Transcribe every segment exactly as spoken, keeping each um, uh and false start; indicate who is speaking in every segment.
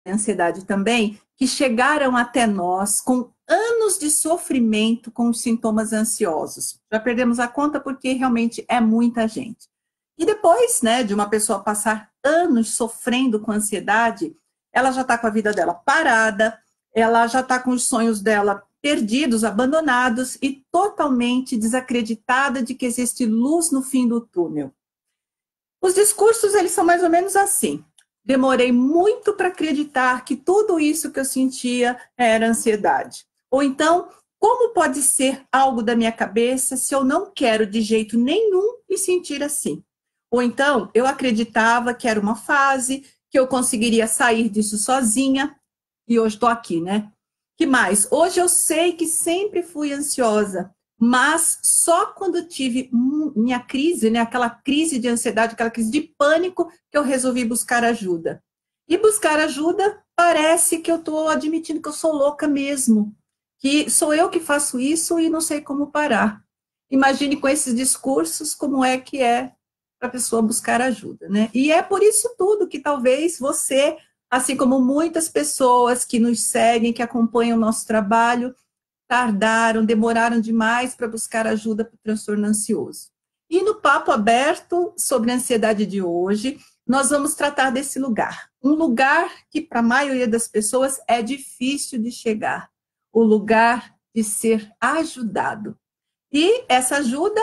Speaker 1: ansiedade também, que chegaram até nós com anos de sofrimento com os sintomas ansiosos. Já perdemos a conta porque realmente é muita gente. E depois, né, de uma pessoa passar anos sofrendo com ansiedade, ela já está com a vida dela parada, ela já está com os sonhos dela perdidos, abandonados e totalmente desacreditada de que existe luz no fim do túnel. Os discursos, eles são mais ou menos assim. Demorei muito para acreditar que tudo isso que eu sentia era ansiedade. Ou então, como pode ser algo da minha cabeça se eu não quero de jeito nenhum me sentir assim? Ou então, eu acreditava que era uma fase, que eu conseguiria sair disso sozinha, e hoje estou aqui, né? Que mais? Hoje eu sei que sempre fui ansiosa, mas só quando tive minha crise, né, aquela crise de ansiedade, aquela crise de pânico, que eu resolvi buscar ajuda. E buscar ajuda parece que eu estou admitindo que eu sou louca mesmo, que sou eu que faço isso e não sei como parar. Imagine com esses discursos como é que é para a pessoa buscar ajuda, né? E é por isso tudo que talvez você, assim como muitas pessoas que nos seguem, que acompanham o nosso trabalho, tardaram, demoraram demais para buscar ajuda para o transtorno ansioso. E no papo aberto sobre a ansiedade de hoje, nós vamos tratar desse lugar. Um lugar que para a maioria das pessoas é difícil de chegar. O lugar de ser ajudado. E essa ajuda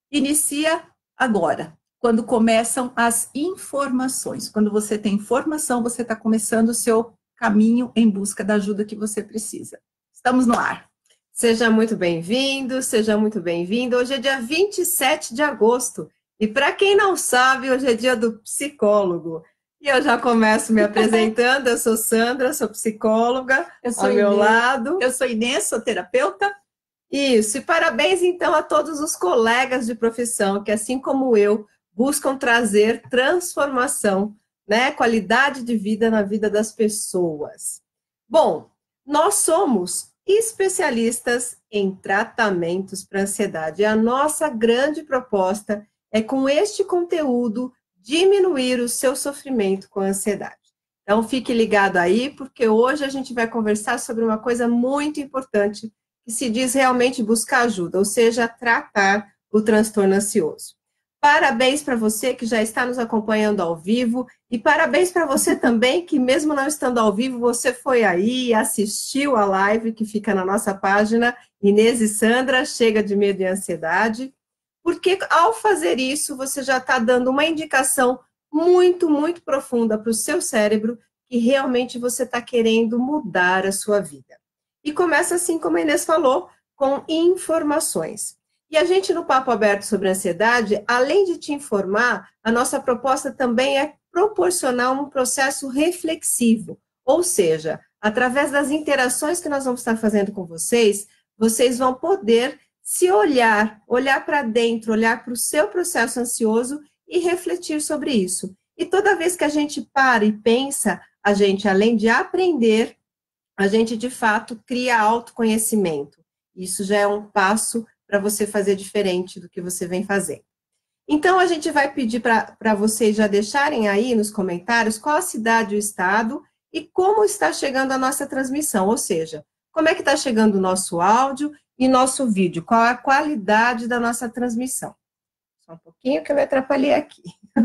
Speaker 1: inicia agora, quando começam as informações. Quando você tem informação, você está começando o seu caminho em busca da ajuda que você precisa. Estamos no ar.
Speaker 2: Seja muito bem-vindo, seja muito bem-vindo. Hoje é dia vinte e sete de agosto. E para quem não sabe, hoje é dia do psicólogo. E eu já começo me apresentando. Eu sou Sandra, sou psicóloga,
Speaker 1: eu sou
Speaker 2: ao
Speaker 1: Inês,
Speaker 2: meu lado.
Speaker 1: Eu sou Inês, sou terapeuta.
Speaker 2: Isso, e parabéns então a todos os colegas de profissão que, assim como eu, buscam trazer transformação, né, qualidade de vida na vida das pessoas. Bom, nós somos especialistas em tratamentos para ansiedade. E a nossa grande proposta é, com este conteúdo, diminuir o seu sofrimento com a ansiedade. Então, fique ligado aí, porque hoje a gente vai conversar sobre uma coisa muito importante, que se diz realmente buscar ajuda, ou seja, tratar o transtorno ansioso. Parabéns para você que já está nos acompanhando ao vivo e parabéns para você também que, mesmo não estando ao vivo, você foi aí e assistiu a live que fica na nossa página Inês e Sandra, Chega de Medo e Ansiedade, porque ao fazer isso, você já está dando uma indicação muito, muito profunda para o seu cérebro que realmente você está querendo mudar a sua vida. E começa assim, como a Inês falou, com informações. E a gente, no Papo Aberto sobre Ansiedade, além de te informar, a nossa proposta também é proporcionar um processo reflexivo. Ou seja, através das interações que nós vamos estar fazendo com vocês, vocês vão poder se olhar, olhar para dentro, olhar para o seu processo ansioso e refletir sobre isso. E toda vez que a gente para e pensa, a gente, além de aprender, a gente, de fato, cria autoconhecimento. Isso já é um passo para você fazer diferente do que você vem fazendo. Então, a gente vai pedir para vocês já deixarem aí nos comentários qual a cidade e o estado e como está chegando a nossa transmissão, ou seja, como é que está chegando o nosso áudio e nosso vídeo, qual a qualidade da nossa transmissão. Só um pouquinho que eu me atrapalhei aqui.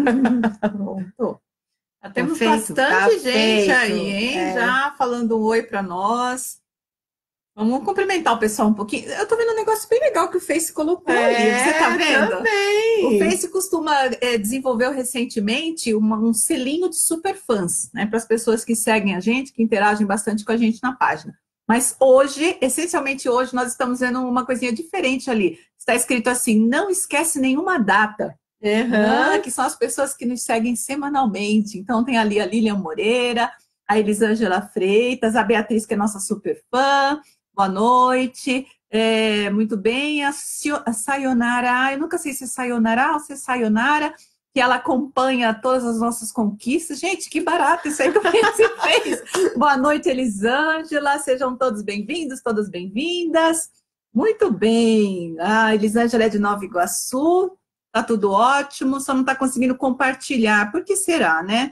Speaker 1: Pronto.
Speaker 2: Tá
Speaker 1: Temos
Speaker 2: feito,
Speaker 1: bastante
Speaker 2: tá
Speaker 1: gente
Speaker 2: feito,
Speaker 1: aí, hein?
Speaker 2: É.
Speaker 1: Já falando um oi para nós. Vamos cumprimentar o pessoal um pouquinho. Eu tô vendo um negócio bem legal que o Face colocou
Speaker 2: é,
Speaker 1: ali. Você tá vendo?
Speaker 2: Também.
Speaker 1: O Face costuma é, desenvolveu recentemente uma, um selinho de super fãs, né? Para as pessoas que seguem a gente, que interagem bastante com a gente na página. Mas hoje, essencialmente hoje, nós estamos vendo uma coisinha diferente ali. Está escrito assim: não esquece nenhuma data.
Speaker 2: Uhum.
Speaker 1: Ah, que são as pessoas que nos seguem semanalmente. Então, tem ali a Lilian Moreira, a Elisângela Freitas, a Beatriz, que é nossa super fã. Boa noite. É, muito bem. A, a Sayonara, eu nunca sei se é Sayonara ou se é Sayonara, que ela acompanha todas as nossas conquistas. Gente, que barato isso aí que você fez. Boa noite, Elisângela. Sejam todos bem-vindos, todas bem-vindas. Muito bem. A Elisângela é de Nova Iguaçu. Tá tudo ótimo, só não está conseguindo compartilhar. Por que será, né?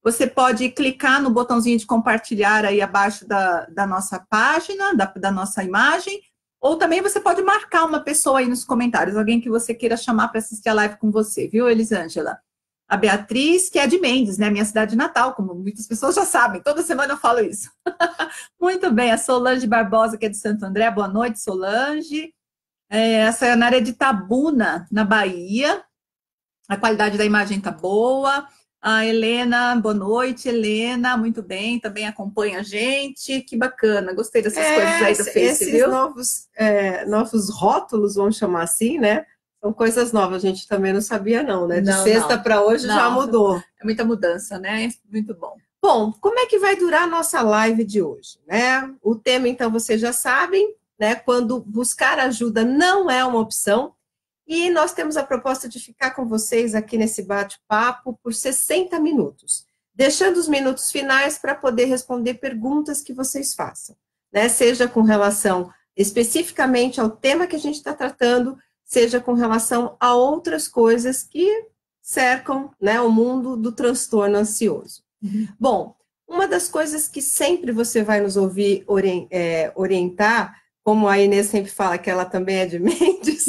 Speaker 1: Você pode clicar no botãozinho de compartilhar aí abaixo da, da nossa página, da, da nossa imagem, ou também você pode marcar uma pessoa aí nos comentários, alguém que você queira chamar para assistir a live com você, viu, Elisângela? A Beatriz, que é de Mendes, né? Minha cidade natal, como muitas pessoas já sabem, toda semana eu falo isso. Muito bem, a Solange Barbosa, que é de Santo André, boa noite, Solange. É, a Sayonara é de Tabuna, na Bahia. A qualidade da imagem tá boa. A Helena, boa noite, Helena, muito bem, também acompanha a gente, que bacana, gostei dessas é, coisas aí do Face,
Speaker 2: esses
Speaker 1: viu?
Speaker 2: Novos, é, novos rótulos, vamos chamar assim, né? São coisas novas, a gente também não sabia não, né? De não, sexta para hoje não, já mudou.
Speaker 1: É muita mudança, né? Muito bom.
Speaker 2: Bom, como é que vai durar a nossa live de hoje, né? O tema, então, vocês já sabem, né? Quando buscar ajuda não é uma opção. E nós temos a proposta de ficar com vocês aqui nesse bate-papo por sessenta minutos, deixando os minutos finais para poder responder perguntas que vocês façam, né? Seja com relação especificamente ao tema que a gente está tratando, seja com relação a outras coisas que cercam, né, o mundo do transtorno ansioso. Uhum. Bom, uma das coisas que sempre você vai nos ouvir orientar, como a Inês sempre fala que ela também é de Mendes.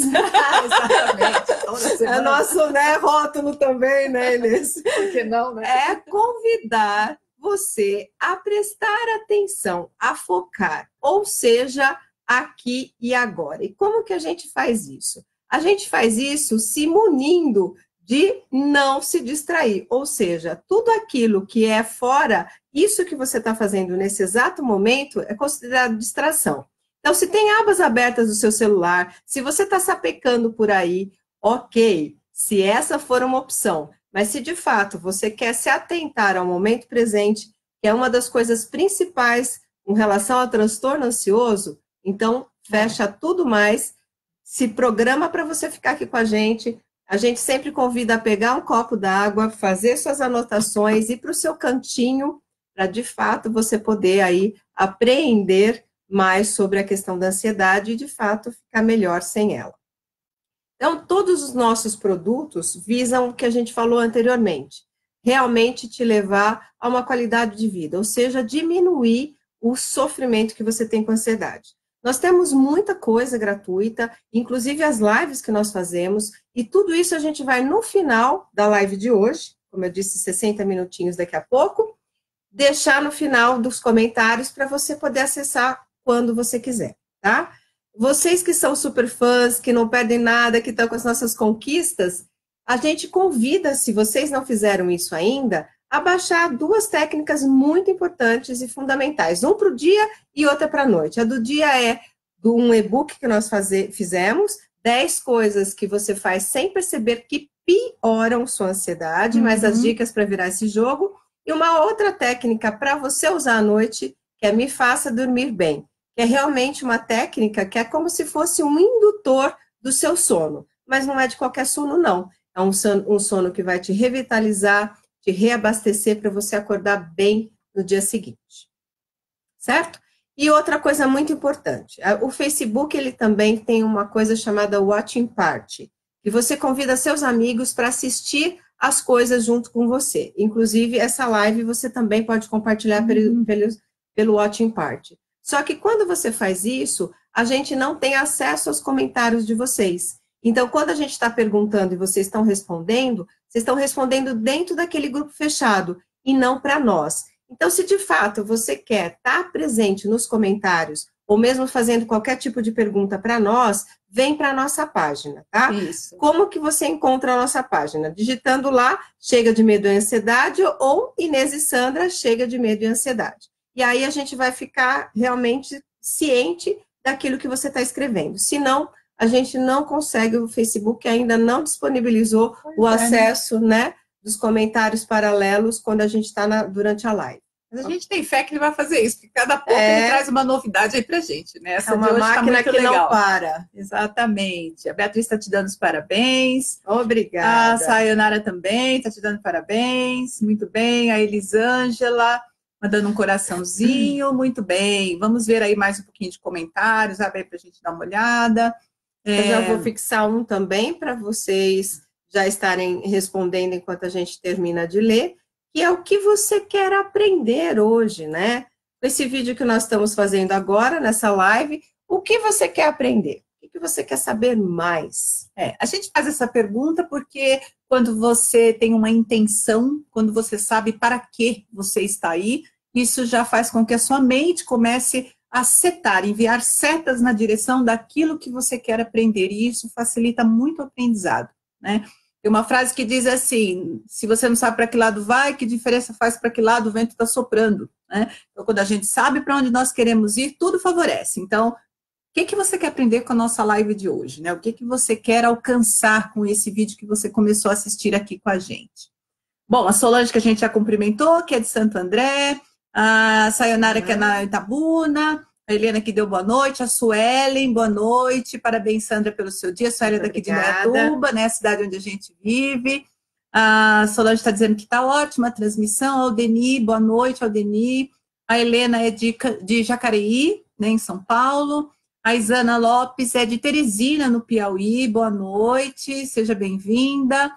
Speaker 2: Exatamente. É nosso, né, rótulo também, né, Inês?
Speaker 1: Por que não, né?
Speaker 2: É convidar você a prestar atenção, a focar, ou seja, aqui e agora. E como que a gente faz isso? A gente faz isso se munindo de não se distrair, ou seja, tudo aquilo que é fora, isso que você está fazendo nesse exato momento é considerado distração. Então, se tem abas abertas do seu celular, se você está sapecando por aí, ok, se essa for uma opção, mas se de fato você quer se atentar ao momento presente, que é uma das coisas principais com relação ao transtorno ansioso, então fecha tudo mais, se programa para você ficar aqui com a gente. A gente sempre convida a pegar um copo d'água, fazer suas anotações, ir para o seu cantinho, para de fato você poder aí apreender mais sobre a questão da ansiedade e de fato ficar melhor sem ela. Então, todos os nossos produtos visam o que a gente falou anteriormente, realmente te levar a uma qualidade de vida, ou seja, diminuir o sofrimento que você tem com ansiedade. Nós temos muita coisa gratuita, inclusive as lives que nós fazemos, e tudo isso a gente vai no final da live de hoje, como eu disse, sessenta minutinhos daqui a pouco, deixar no final dos comentários para você poder acessar quando você quiser, tá? Vocês que são super fãs, que não perdem nada, que estão com as nossas conquistas, a gente convida, se vocês não fizeram isso ainda, a baixar duas técnicas muito importantes e fundamentais, um para o dia e outra para a noite. A do dia é de um e-book que nós faze, fizemos, dez coisas que você faz sem perceber que pioram sua ansiedade, uhum. Mas as dicas para virar esse jogo, e uma outra técnica para você usar à noite, que é Me Faça Dormir Bem, que é realmente uma técnica que é como se fosse um indutor do seu sono, mas não é de qualquer sono, não. É um sono, um sono que vai te revitalizar, te reabastecer para você acordar bem no dia seguinte, certo? E outra coisa muito importante, o Facebook, ele também tem uma coisa chamada Watching Party, que você convida seus amigos para assistir as coisas junto com você. Inclusive, essa live você também pode compartilhar uhum. pelo, pelo, pelo Watching Party. Só que quando você faz isso, a gente não tem acesso aos comentários de vocês. Então, quando a gente está perguntando e vocês estão respondendo, vocês estão respondendo dentro daquele grupo fechado e não para nós. Então, se de fato você quer estar presente nos comentários ou mesmo fazendo qualquer tipo de pergunta para nós, vem para a nossa página, tá?
Speaker 1: Isso.
Speaker 2: Como que você encontra a nossa página? Digitando lá, Chega de Medo e Ansiedade ou Inês e Sandra, Chega de Medo e Ansiedade. E aí a gente vai ficar realmente ciente daquilo que você está escrevendo. Senão, a gente não consegue, o Facebook ainda não disponibilizou pois o é, acesso, né, dos comentários paralelos quando a gente está durante a live.
Speaker 1: Mas a gente tem fé que ele vai fazer isso, porque cada pouco é, ele traz uma novidade aí pra gente, né?
Speaker 2: Essa é uma máquina tá que legal. Não para.
Speaker 1: Exatamente. A Beatriz está te dando os parabéns.
Speaker 2: Obrigada.
Speaker 1: A Sayonara também está te dando parabéns. Muito bem. A Elisângela mandando um coraçãozinho. Muito bem. Vamos ver aí mais um pouquinho de comentários. Abre aí pra gente dar uma olhada.
Speaker 2: É... Eu já vou fixar um também para vocês já estarem respondendo enquanto a gente termina de ler, que é o que você quer aprender hoje, né? Esse vídeo que nós estamos fazendo agora, nessa live, o que você quer aprender? O que você quer saber mais?
Speaker 1: É, a gente faz essa pergunta porque quando você tem uma intenção, quando você sabe para que você está aí, isso já faz com que a sua mente comece a setar, enviar setas na direção daquilo que você quer aprender, e isso facilita muito o aprendizado, né? Tem uma frase que diz assim: se você não sabe para que lado vai, que diferença faz para que lado o vento está soprando, né? Então, quando a gente sabe para onde nós queremos ir, tudo favorece. Então, o que, que você quer aprender com a nossa live de hoje, né? O que, que você quer alcançar com esse vídeo que você começou a assistir aqui com a gente? Bom, a Solange, que a gente já cumprimentou, que é de Santo André, a Sayonara, que é na Itabuna, a Helena, que deu boa noite, a Suelen, boa noite, parabéns, Sandra, pelo seu dia, a Suelen daqui de Indaiatuba, né, a cidade onde a gente vive. A Solange está dizendo que está ótima a transmissão. Aldeni, boa noite, Aldeni. A Helena é de, de Jacareí, né, em São Paulo. A Isana Lopes é de Teresina, no Piauí, boa noite, seja bem-vinda.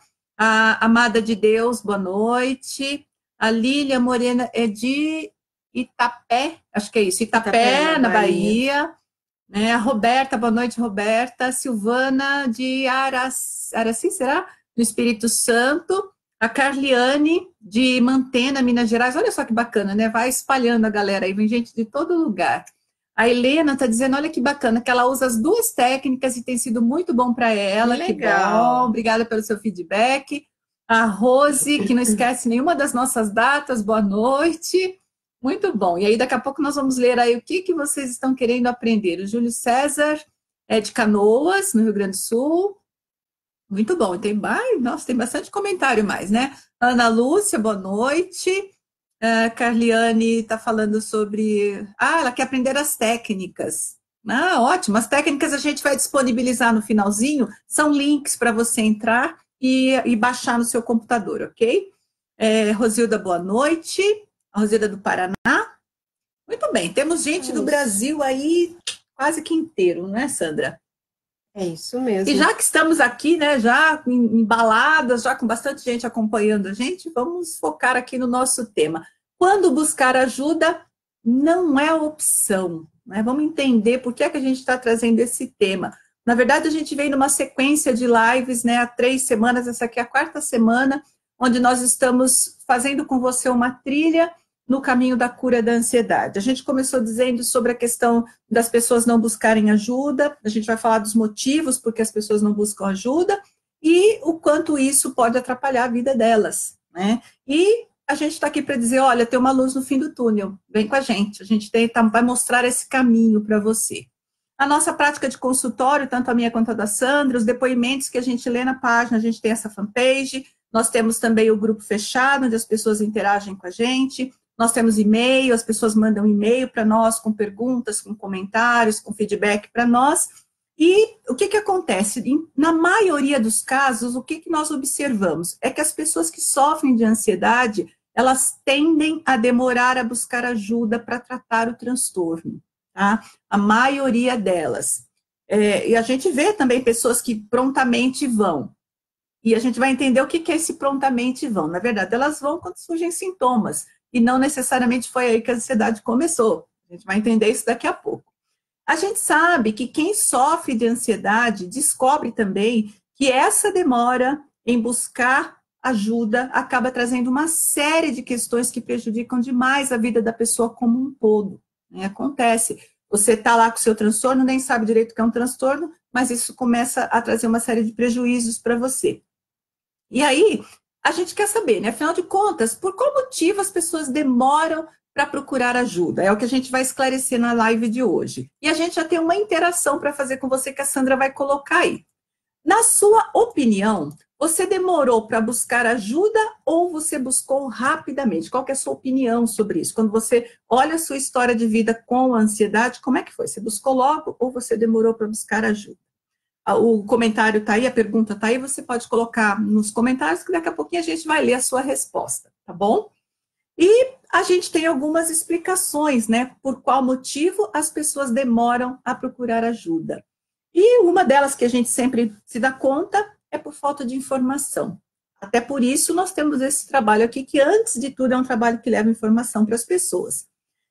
Speaker 1: A Amada de Deus, boa noite. A Lília Morena é de Itapé, acho que é isso, Itapé, Itapé na, na Bahia. Bahia. Né? A Roberta, boa noite, Roberta. A Silvana de Araci, Araci, será? Do Espírito Santo. A Carliane de Mantena, Minas Gerais. Olha só que bacana, né? Vai espalhando a galera aí, vem gente de todo lugar. A Helena está dizendo, olha que bacana, que ela usa as duas técnicas e tem sido muito bom para ela.
Speaker 2: Que,
Speaker 1: que
Speaker 2: legal.
Speaker 1: Bom, obrigada pelo seu feedback. A Rose, que não esquece nenhuma das nossas datas, boa noite. Muito bom. E aí, daqui a pouco, nós vamos ler aí o que, que vocês estão querendo aprender. O Júlio César é de Canoas, no Rio Grande do Sul. Muito bom. Tem, ai, nossa, tem bastante comentário mais, né? Ana Lúcia, boa noite. A Carliane está falando sobre... Ah, ela quer aprender as técnicas. Ah, ótimo. As técnicas a gente vai disponibilizar no finalzinho. São links para você entrar e, e baixar no seu computador, ok? É, Rosilda, boa noite. A Rosilda do Paraná. Muito bem. Temos gente é do Brasil aí quase que inteiro, né, Sandra?
Speaker 2: É isso mesmo.
Speaker 1: E já que estamos aqui, né, já embaladas, já com bastante gente acompanhando a gente, vamos focar aqui no nosso tema. Quando buscar ajuda não é opção, né? Vamos entender por que é que a gente está trazendo esse tema. Na verdade, a gente vem numa sequência de lives, né, há três semanas, essa aqui é a quarta semana, onde nós estamos fazendo com você uma trilha no caminho da cura da ansiedade. A gente começou dizendo sobre a questão das pessoas não buscarem ajuda, a gente vai falar dos motivos porque as pessoas não buscam ajuda e o quanto isso pode atrapalhar a vida delas, né? E a gente está aqui para dizer, olha, tem uma luz no fim do túnel, vem com a gente, a gente tem, tá, vai mostrar esse caminho para você. A nossa prática de consultório, tanto a minha quanto a da Sandra, os depoimentos que a gente lê na página, a gente tem essa fanpage, nós temos também o grupo fechado, onde as pessoas interagem com a gente. Nós temos e-mail, as pessoas mandam e-mail para nós com perguntas, com comentários, com feedback para nós. E o que, que acontece? Na maioria dos casos, o que, que nós observamos? É que as pessoas que sofrem de ansiedade, elas tendem a demorar a buscar ajuda para tratar o transtorno, tá? A maioria delas. É, e a gente vê também pessoas que prontamente vão. E a gente vai entender o que, que é esse prontamente vão. Na verdade, elas vão quando surgem sintomas. E não necessariamente foi aí que a ansiedade começou. A gente vai entender isso daqui a pouco. A gente sabe que quem sofre de ansiedade descobre também que essa demora em buscar ajuda acaba trazendo uma série de questões que prejudicam demais a vida da pessoa como um todo, né? Acontece. Você está lá com o seu transtorno, nem sabe direito o que é um transtorno, mas isso começa a trazer uma série de prejuízos para você. E aí, a gente quer saber, né? Afinal de contas, por qual motivo as pessoas demoram para procurar ajuda? É o que a gente vai esclarecer na live de hoje. E a gente já tem uma interação para fazer com você que a Sandra vai colocar aí. Na sua opinião, você demorou para buscar ajuda ou você buscou rapidamente? Qual que é a sua opinião sobre isso? Quando você olha a sua história de vida com a ansiedade, como é que foi? Você buscou logo ou você demorou para buscar ajuda? O comentário está aí, a pergunta está aí, você pode colocar nos comentários que daqui a pouquinho a gente vai ler a sua resposta, tá bom? E a gente tem algumas explicações, né, por qual motivo as pessoas demoram a procurar ajuda. E uma delas que a gente sempre se dá conta é por falta de informação. Até por isso nós temos esse trabalho aqui, que antes de tudo é um trabalho que leva informação para as pessoas.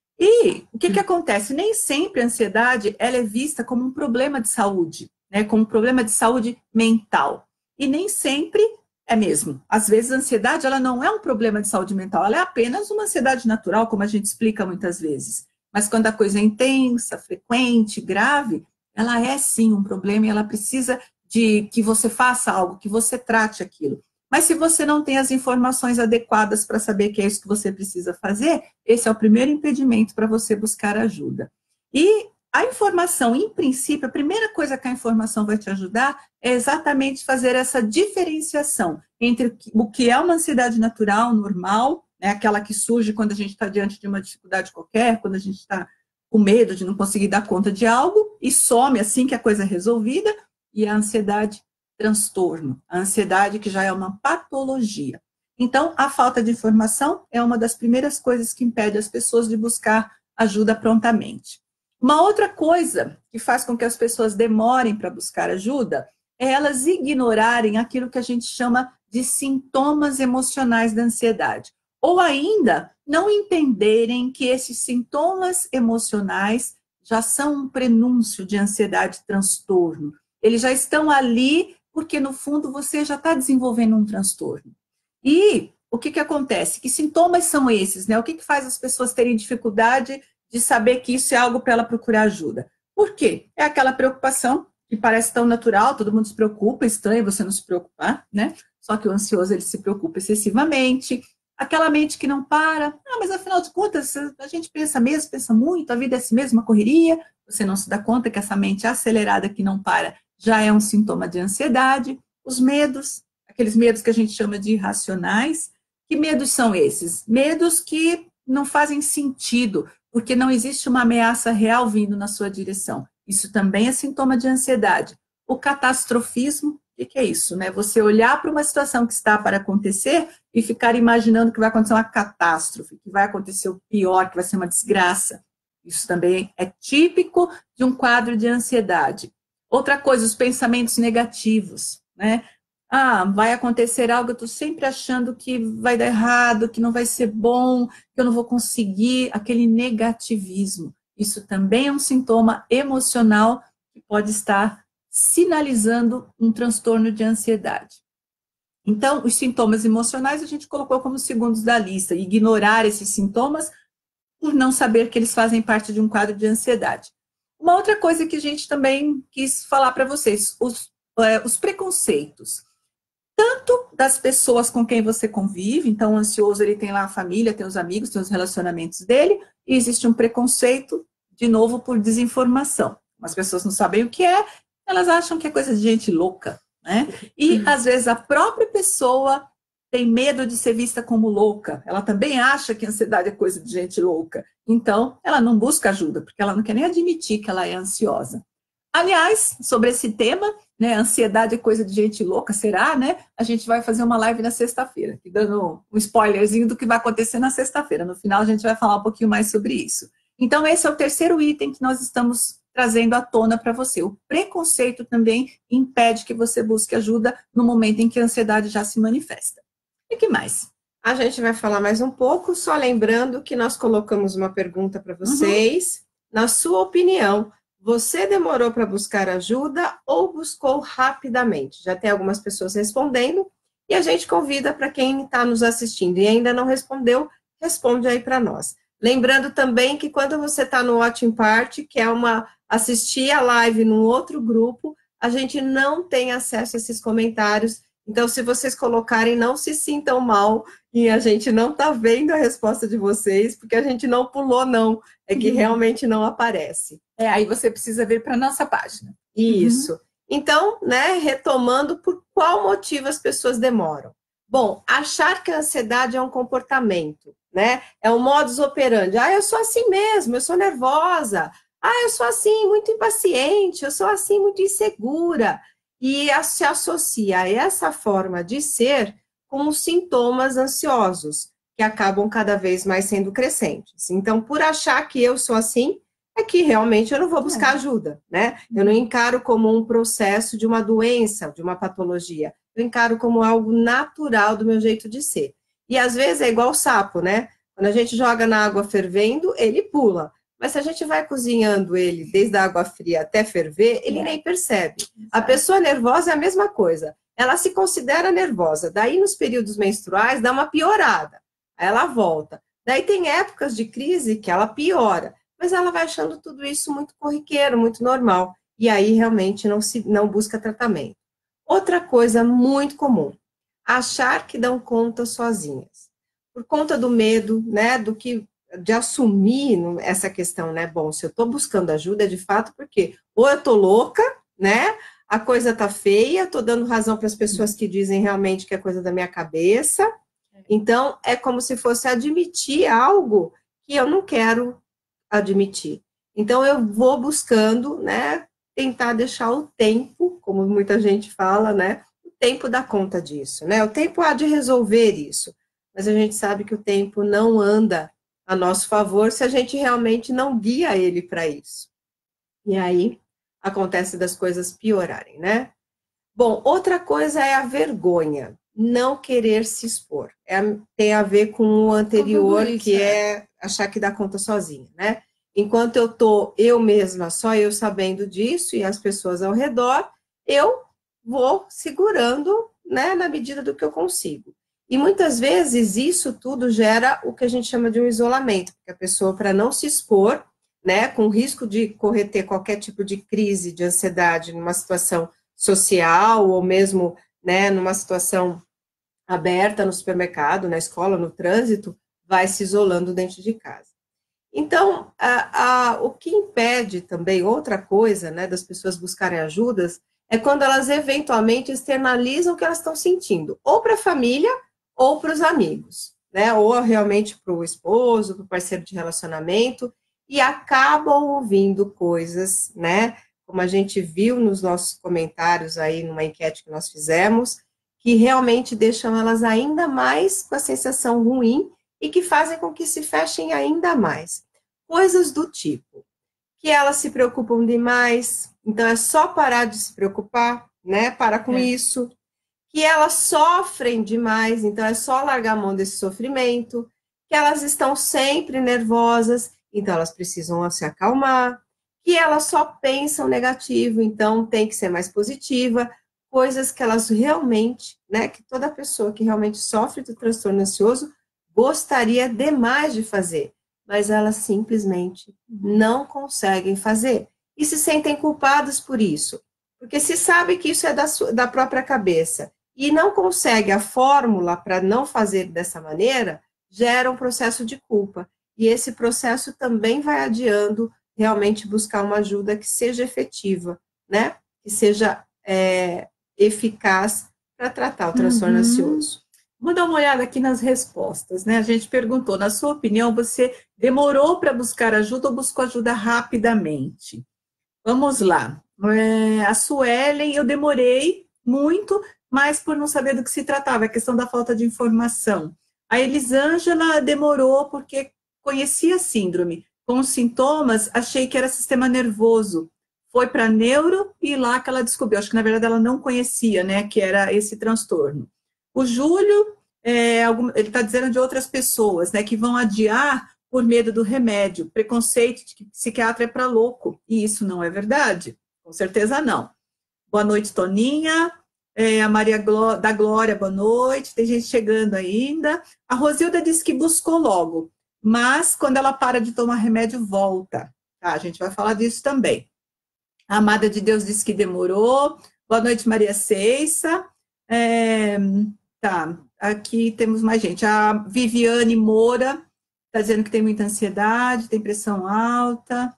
Speaker 1: E o que, que acontece? Nem sempre a ansiedade ela é vista como um problema de saúde, né? Como um problema de saúde mental. E nem sempre é mesmo. Às vezes a ansiedade ela não é um problema de saúde mental, ela é apenas uma ansiedade natural, como a gente explica muitas vezes. Mas quando a coisa é intensa, frequente, grave, ela é sim um problema e ela precisa de que você faça algo, que você trate aquilo. Mas se você não tem as informações adequadas para saber que é isso que você precisa fazer, esse é o primeiro impedimento para você buscar ajuda. E a informação, em princípio, a primeira coisa que a informação vai te ajudar é exatamente fazer essa diferenciação entre o que é uma ansiedade natural, normal, né, aquela que surge quando a gente está diante de uma dificuldade qualquer, quando a gente está com medo de não conseguir dar conta de algo e some assim que a coisa é resolvida, e a ansiedade transtorno, a ansiedade que já é uma patologia. Então, a falta de informação é uma das primeiras coisas que impede as pessoas de buscar ajuda prontamente. Uma outra coisa que faz com que as pessoas demorem para buscar ajuda é elas ignorarem aquilo que a gente chama de sintomas emocionais da ansiedade. Ou ainda, não entenderem que esses sintomas emocionais já são um prenúncio de ansiedade e transtorno. Eles já estão ali porque, no fundo, você já está desenvolvendo um transtorno. E o que, que acontece? Que sintomas são esses, né? O que, que faz as pessoas terem dificuldade de saber que isso é algo para ela procurar ajuda? Por quê? É aquela preocupação que parece tão natural, todo mundo se preocupa, é estranho você não se preocupar, né? Só que o ansioso, ele se preocupa excessivamente. Aquela mente que não para. Ah, mas afinal de contas, a gente pensa mesmo, pensa muito, a vida é assim mesmo, uma correria. Você não se dá conta que essa mente acelerada que não para já é um sintoma de ansiedade. Os medos, aqueles medos que a gente chama de irracionais. Que medos são esses? Medos que não fazem sentido, porque não existe uma ameaça real vindo na sua direção. Isso também é sintoma de ansiedade. O catastrofismo, o que é isso, né? Você olhar para uma situação que está para acontecer e ficar imaginando que vai acontecer uma catástrofe, que vai acontecer o pior, que vai ser uma desgraça. Isso também é típico de um quadro de ansiedade. Outra coisa, os pensamentos negativos, né? Ah, vai acontecer algo, eu estou sempre achando que vai dar errado, que não vai ser bom, que eu não vou conseguir, aquele negativismo. Isso também é um sintoma emocional que pode estar sinalizando um transtorno de ansiedade. Então, os sintomas emocionais a gente colocou como segundos da lista, ignorar esses sintomas por não saber que eles fazem parte de um quadro de ansiedade. Uma outra coisa que a gente também quis falar para vocês, os, é, os preconceitos. Tanto das pessoas com quem você convive, então o ansioso ele tem lá a família, tem os amigos, tem os relacionamentos dele, e existe um preconceito, de novo, por desinformação. As pessoas não sabem o que é, elas acham que é coisa de gente louca, né? E às vezes a própria pessoa tem medo de ser vista como louca, ela também acha que a ansiedade é coisa de gente louca, então ela não busca ajuda, porque ela não quer nem admitir que ela é ansiosa. Aliás, sobre esse tema, né, ansiedade é coisa de gente louca, será, né? A gente vai fazer uma live na sexta-feira, aqui dando um spoilerzinho do que vai acontecer na sexta-feira. No final a gente vai falar um pouquinho mais sobre isso. Então esse é o terceiro item que nós estamos trazendo à tona para você. O preconceito também impede que você busque ajuda no momento em que a ansiedade já se manifesta. E que mais?
Speaker 2: A gente vai falar mais um pouco, só lembrando que nós colocamos uma pergunta para vocês. Uhum. Na sua opinião, você demorou para buscar ajuda ou buscou rapidamente? Já tem algumas pessoas respondendo e a gente convida para quem está nos assistindo e ainda não respondeu, responde aí para nós. Lembrando também que quando você está no Watching Party, que é uma assistir a live num outro grupo, a gente não tem acesso a esses comentários. Então, se vocês colocarem, não se sintam mal e a gente não está vendo a resposta de vocês, porque a gente não pulou, não. É que uhum. realmente não aparece.
Speaker 1: É, aí você precisa vir para a nossa página.
Speaker 2: Isso. Uhum. Então, né, retomando, por qual motivo as pessoas demoram? Bom, achar que a ansiedade é um comportamento, né? É um modus operandi. Ah, eu sou assim mesmo, eu sou nervosa. Ah, eu sou assim, muito impaciente, eu sou assim, muito insegura. E se associa a essa forma de ser com os sintomas ansiosos, que acabam cada vez mais sendo crescentes. Então, por achar que eu sou assim, é que realmente eu não vou buscar ajuda, né? Eu não encaro como um processo de uma doença, de uma patologia. eu encaro como algo natural do meu jeito de ser. E às vezes é igual o sapo, né? Quando a gente joga na água fervendo, ele pula. Mas se a gente vai cozinhando ele desde a água fria até ferver, ele nem percebe. A pessoa nervosa é a mesma coisa. Ela se considera nervosa. Daí, nos períodos menstruais, dá uma piorada. Aí ela volta. Daí tem épocas de crise que ela piora. Mas ela vai achando tudo isso muito corriqueiro, muito normal. E aí, realmente, não, se, não busca tratamento. Outra coisa muito comum. Achar que dão conta sozinhas. Por conta do medo, né, do que... de assumir essa questão, né? Bom, se eu estou buscando ajuda, é de fato porque ou eu estou louca, né? A coisa tá feia, estou dando razão para as pessoas que dizem realmente que é coisa da minha cabeça. Então, é como se fosse admitir algo que eu não quero admitir. Então, eu vou buscando, né? Tentar deixar o tempo, como muita gente fala, né? O tempo dá conta disso, né? O tempo há de resolver isso. Mas a gente sabe que o tempo não anda a nosso favor se a gente realmente não guia ele para isso. E aí, acontece das coisas piorarem, né? Bom, outra coisa é a vergonha, não querer se expor. É, tem a ver com o anterior, isso, que é, é achar que dá conta sozinha, né? Enquanto eu tô eu mesma, só eu sabendo disso e as pessoas ao redor, eu vou segurando, né, na medida do que eu consigo. E muitas vezes isso tudo gera o que a gente chama de um isolamento, porque a pessoa, para não se expor, né, com risco de cometer qualquer tipo de crise de ansiedade numa situação social ou mesmo, né, numa situação aberta no supermercado, na escola, no trânsito, vai se isolando dentro de casa. Então, a, a, o que impede também, outra coisa, né, das pessoas buscarem ajudas, é quando elas eventualmente externalizam o que elas estão sentindo, ou para a família, ou para os amigos, né, ou realmente para o esposo, para o parceiro de relacionamento, e acabam ouvindo coisas, né, como a gente viu nos nossos comentários aí, numa enquete que nós fizemos, que realmente deixam elas ainda mais com a sensação ruim e que fazem com que se fechem ainda mais. Coisas do tipo, que elas se preocupam demais, então é só parar de se preocupar, né, para com é. isso, que elas sofrem demais, então é só largar a mão desse sofrimento, que elas estão sempre nervosas, então elas precisam se acalmar, que elas só pensam negativo, então tem que ser mais positiva, coisas que elas realmente, né, que toda pessoa que realmente sofre do transtorno ansioso gostaria demais de fazer, mas elas simplesmente não conseguem fazer, e se sentem culpadas por isso, porque se sabe que isso é da, sua, da própria cabeça, e não consegue a fórmula para não fazer dessa maneira, gera um processo de culpa, e esse processo também vai adiando realmente buscar uma ajuda que seja efetiva, né, que seja é, eficaz para tratar o transtorno uhum. ansioso.
Speaker 1: Vou dar uma olhada aqui nas respostas, né? A gente perguntou, na sua opinião, você demorou para buscar ajuda ou buscou ajuda rapidamente? Vamos lá. É, a Suelen, eu demorei muito, mas por não saber do que se tratava, a questão da falta de informação. A Elisângela demorou porque conhecia a síndrome. Com os sintomas, achei que era sistema nervoso. Foi para neuro e lá que ela descobriu. Acho que, na verdade, ela não conhecia, né, que era esse transtorno. O Júlio, é, ele está dizendo de outras pessoas, né, que vão adiar por medo do remédio, preconceito de que psiquiatra é para louco, e isso não é verdade? Com certeza não. Boa noite, Toninha, é, a Maria Gló- da Glória, boa noite, tem gente chegando ainda. A Rosilda disse que buscou logo, mas quando ela para de tomar remédio, volta. Tá, a gente vai falar disso também. A Amada de Deus disse que demorou. Boa noite, Maria Ceissa. É, tá, aqui temos mais gente. A Viviane Moura está dizendo que tem muita ansiedade, tem pressão alta.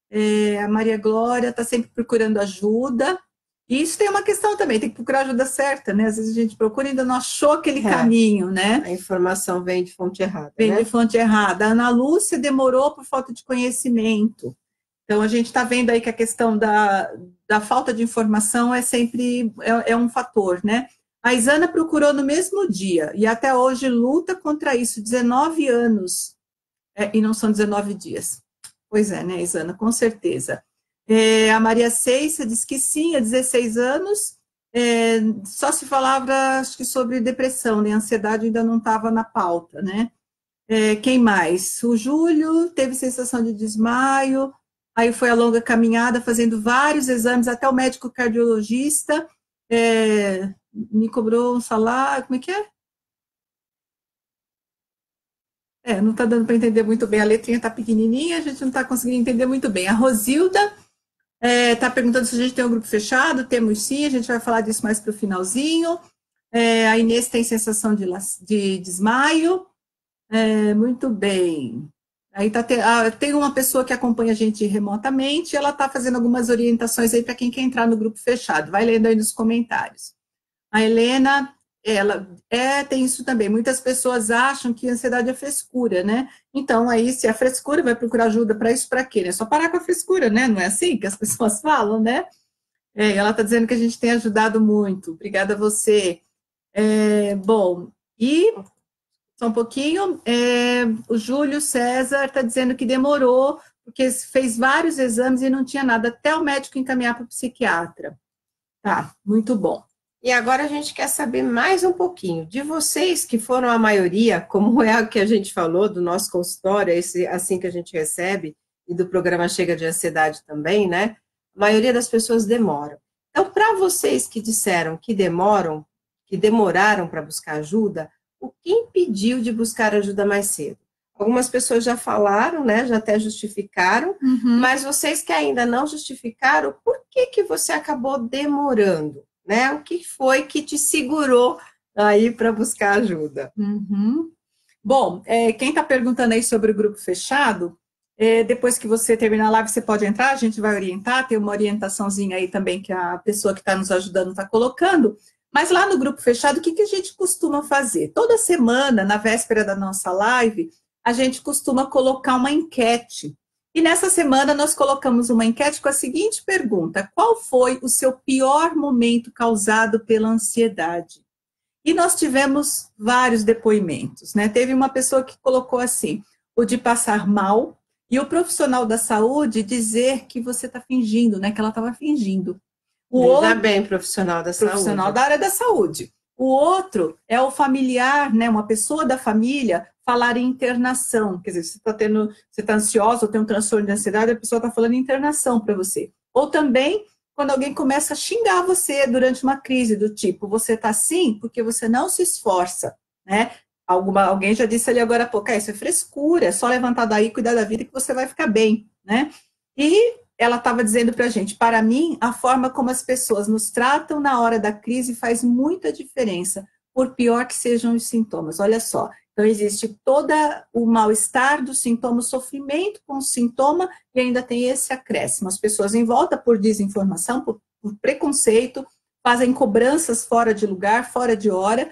Speaker 1: É, a Maria Glória está sempre procurando ajuda. E isso tem uma questão também, tem que procurar a ajuda certa, né? Às vezes a gente procura e ainda não achou aquele é, caminho, né?
Speaker 2: A informação vem de fonte errada.
Speaker 1: Vem
Speaker 2: né?
Speaker 1: de fonte errada. A Ana Lúcia demorou por falta de conhecimento. Então, a gente está vendo aí que a questão da, da falta de informação é sempre é, é um fator, né? A Isana procurou no mesmo dia e até hoje luta contra isso, dezenove anos, é, e não são dezenove dias. Pois é, né, Isana, com certeza. É, a Maria Ceissa diz que sim, há dezesseis anos, é, só se falava, acho que sobre depressão, né? Ansiedade ainda não estava na pauta, né? É, quem mais? O Júlio teve sensação de desmaio, aí foi a longa caminhada, fazendo vários exames, até o médico cardiologista é, me cobrou um salário, como é que é? É, não está dando para entender muito bem, a letrinha está pequenininha, a gente não está conseguindo entender muito bem. A Rosilda está é, perguntando se a gente tem um grupo fechado, temos sim, a gente vai falar disso mais para o finalzinho. É, a Inês tem sensação de, de desmaio. É, muito bem. Aí tá te, ah, tem uma pessoa que acompanha a gente remotamente, ela está fazendo algumas orientações aí para quem quer entrar no grupo fechado. Vai lendo aí nos comentários. A Helena, ela é, tem isso também. Muitas pessoas acham que ansiedade é frescura, né? Então, aí, se é frescura, vai procurar ajuda para isso, para quê? É só parar com a frescura, né? Não é assim que as pessoas falam, né? É, ela está dizendo que a gente tem ajudado muito. Obrigada a você. É, bom, e só um pouquinho, é, o Júlio César está dizendo que demorou, porque fez vários exames e não tinha nada, até o médico encaminhar para o psiquiatra. Tá, muito bom.
Speaker 2: E agora a gente quer saber mais um pouquinho de vocês, que foram a maioria, como é o que a gente falou do nosso consultório, esse assim que a gente recebe, e do programa Chega de Ansiedade também, né? A maioria das pessoas demoram. Então, para vocês que disseram que demoram, que demoraram para buscar ajuda, o que impediu de buscar ajuda mais cedo? Algumas pessoas já falaram, né? Já até justificaram, uhum. Mas vocês que ainda não justificaram, por que que você acabou demorando? Né? O que foi que te segurou aí para buscar ajuda?
Speaker 1: Uhum. Bom, é, quem está perguntando aí sobre o grupo fechado, é, depois que você terminar a live, você pode entrar, a gente vai orientar, tem uma orientaçãozinha aí também que a pessoa que está nos ajudando está colocando. Mas lá no grupo fechado, o que, que a gente costuma fazer? Toda semana, na véspera da nossa live, a gente costuma colocar uma enquete. E nessa semana nós colocamos uma enquete com a seguinte pergunta: qual foi o seu pior momento causado pela ansiedade? E nós tivemos vários depoimentos, né? Teve uma pessoa que colocou assim: o de passar mal, e o profissional da saúde dizer que você está fingindo, né? Que ela estava fingindo.
Speaker 2: O Veja outro, bem, profissional da
Speaker 1: profissional
Speaker 2: saúde.
Speaker 1: Profissional da área da saúde. O outro é o familiar, né? Uma pessoa da família falar em internação, quer dizer, você está tendo, você está ansiosa ou tem um transtorno de ansiedade, a pessoa está falando em internação para você. Ou também, quando alguém começa a xingar você durante uma crise, do tipo, você está assim porque você não se esforça, né? Alguma, alguém já disse ali agora há pouco, ah, isso é frescura, é só levantar daí, cuidar da vida que você vai ficar bem, né? E ela estava dizendo para a gente, para mim, a forma como as pessoas nos tratam na hora da crise faz muita diferença, por pior que sejam os sintomas. Olha só, então existe todo o mal-estar do sintoma, o sofrimento com o sintoma, e ainda tem esse acréscimo. As pessoas em volta, por desinformação, por, por preconceito, fazem cobranças fora de lugar, fora de hora,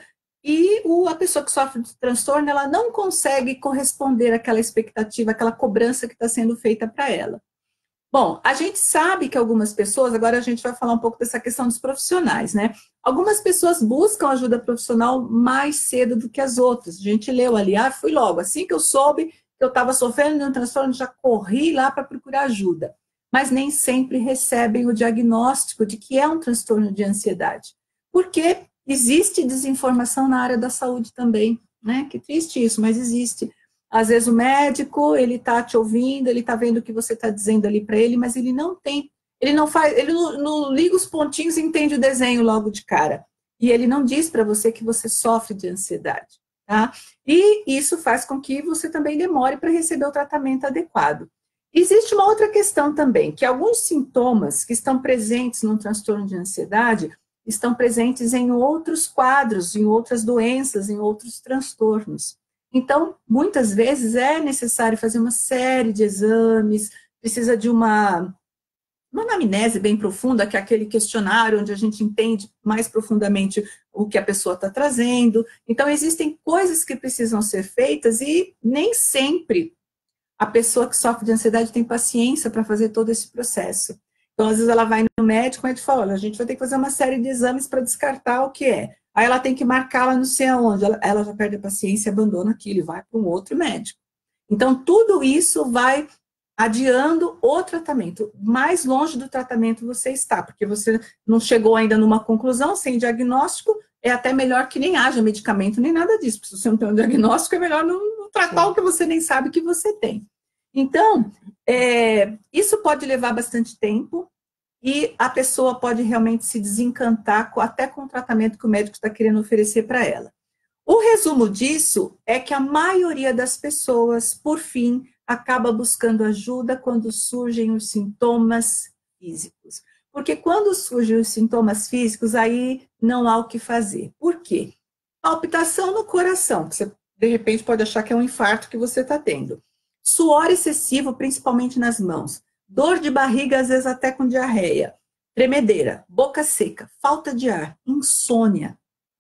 Speaker 1: e o, a pessoa que sofre de transtorno, ela não consegue corresponder àquela expectativa, àquela cobrança que está sendo feita para ela. Bom, a gente sabe que algumas pessoas, agora a gente vai falar um pouco dessa questão dos profissionais, né? Algumas pessoas buscam ajuda profissional mais cedo do que as outras. A gente leu ali, ah, fui logo, assim que eu soube que eu estava sofrendo de um transtorno, já corri lá para procurar ajuda. Mas nem sempre recebem o diagnóstico de que é um transtorno de ansiedade. Porque existe desinformação na área da saúde também, né? Que triste isso, mas existe. Às vezes o médico, ele está te ouvindo, ele está vendo o que você está dizendo ali para ele, mas ele não tem, ele não faz, ele não, não liga os pontinhos e entende o desenho logo de cara. E ele não diz para você que você sofre de ansiedade, tá? E isso faz com que você também demore para receber o tratamento adequado. Existe uma outra questão também, que alguns sintomas que estão presentes num transtorno de ansiedade estão presentes em outros quadros, em outras doenças, em outros transtornos. Então, muitas vezes é necessário fazer uma série de exames, precisa de uma, uma anamnese bem profunda, que é aquele questionário onde a gente entende mais profundamente o que a pessoa está trazendo. Então, existem coisas que precisam ser feitas e nem sempre a pessoa que sofre de ansiedade tem paciência para fazer todo esse processo. Então, às vezes ela vai no médico e fala, olha, a gente vai ter que fazer uma série de exames para descartar o que é. Aí ela tem que marcar lá não sei aonde, ela, ela já perde a paciência, abandona aquilo e vai para um outro médico. Então, tudo isso vai adiando o tratamento. Mais longe do tratamento você está, porque você não chegou ainda numa conclusão, sem diagnóstico, é até melhor que nem haja medicamento, nem nada disso. Se você não tem um diagnóstico, é melhor não, não tratar Sim. o que você nem sabe que você tem. Então, é, isso pode levar bastante tempo e a pessoa pode realmente se desencantar com, até com o tratamento que o médico está querendo oferecer para ela. O resumo disso é que a maioria das pessoas, por fim, acaba buscando ajuda quando surgem os sintomas físicos. Porque quando surgem os sintomas físicos, aí não há o que fazer. Por quê? Palpitação no coração, que você, de repente, pode achar que é um infarto que você está tendo. Suor excessivo, principalmente nas mãos. Dor de barriga, às vezes até com diarreia. Tremedeira, boca seca, falta de ar, insônia.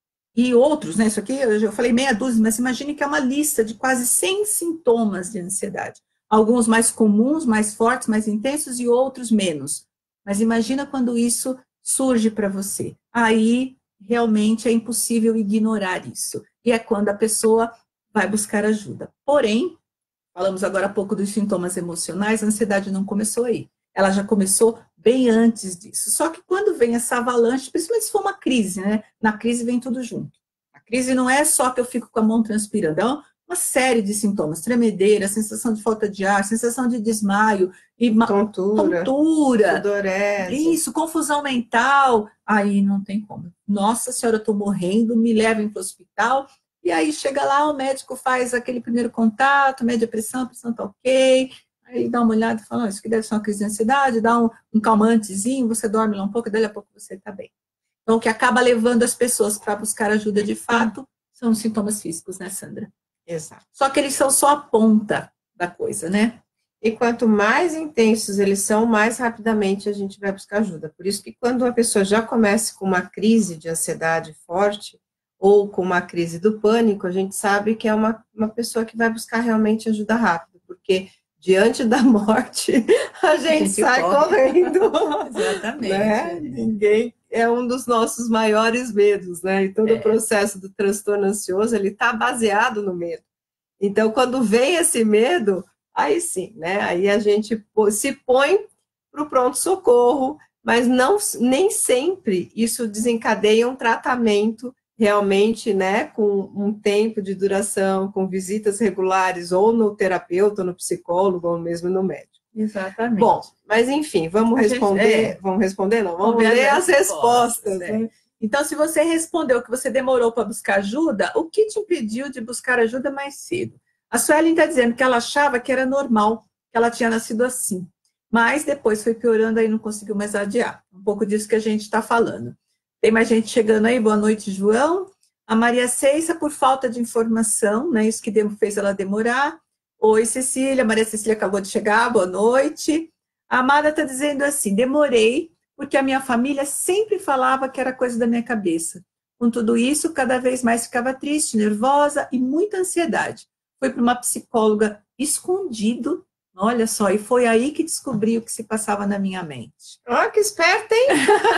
Speaker 1: E outros, né? Isso aqui eu falei meia dúzia, mas imagine que é uma lista de quase cem sintomas de ansiedade. Alguns mais comuns, mais fortes, mais intensos e outros menos. Mas imagina quando isso surge para você. Aí, realmente, é impossível ignorar isso. E é quando a pessoa vai buscar ajuda. Porém, falamos agora há pouco dos sintomas emocionais, a ansiedade não começou aí. Ela já começou bem antes disso. Só que quando vem essa avalanche, principalmente se for uma crise, né? Na crise vem tudo junto. A crise não é só que eu fico com a mão transpirando, é uma série de sintomas. Tremedeira, sensação de falta de ar, sensação de desmaio, e
Speaker 2: tontura,
Speaker 1: tontura
Speaker 2: sudorese.
Speaker 1: Isso, confusão mental. Aí não tem como. Nossa senhora, eu estou morrendo, me levem para o hospital. E aí chega lá, o médico faz aquele primeiro contato, mede a pressão, a pressão está ok. Aí dá uma olhada e fala, oh, isso aqui deve ser uma crise de ansiedade, dá um, um calmantezinho, você dorme lá um pouco, e daí a pouco você está bem. Então, o que acaba levando as pessoas para buscar ajuda de fato são os sintomas físicos, né, Sandra?
Speaker 2: Exato.
Speaker 1: Só que eles são só a ponta da coisa, né?
Speaker 2: E quanto mais intensos eles são, mais rapidamente a gente vai buscar ajuda. Por isso que quando a pessoa já começa com uma crise de ansiedade forte, ou com uma crise do pânico, a gente sabe que é uma, uma pessoa que vai buscar realmente ajuda rápido, porque diante da morte, a gente, a gente sai corre. correndo.
Speaker 1: Exatamente.
Speaker 2: Né? Ninguém é um dos nossos maiores medos, né? E todo é. o processo do transtorno ansioso, ele está baseado no medo. Então, quando vem esse medo, aí sim, né? Aí a gente se põe para o pronto-socorro, mas não, nem sempre isso desencadeia um tratamento realmente, né, com um tempo de duração, com visitas regulares, ou no terapeuta, ou no psicólogo, ou mesmo no médico.
Speaker 1: Exatamente.
Speaker 2: Bom, mas enfim, vamos a responder, gente, é, vamos responder não, vamos, vamos ler as respostas. respostas né?
Speaker 1: Então, se você respondeu que você demorou para buscar ajuda, o que te impediu de buscar ajuda mais cedo? A Suelen está dizendo que ela achava que era normal, que ela tinha nascido assim, mas depois foi piorando, aí não conseguiu mais adiar. Um pouco disso que a gente está falando. Tem mais gente chegando aí, boa noite, João. A Maria Ceissa, por falta de informação, né, isso que fez ela demorar. Oi, Cecília, Maria Cecília acabou de chegar, boa noite. A Amada está dizendo assim, demorei, porque a minha família sempre falava que era coisa da minha cabeça. Com tudo isso, cada vez mais ficava triste, nervosa e muita ansiedade. Fui para uma psicóloga escondido, olha só, e foi aí que descobri o que se passava na minha mente.
Speaker 2: Ó, oh, que esperta, hein?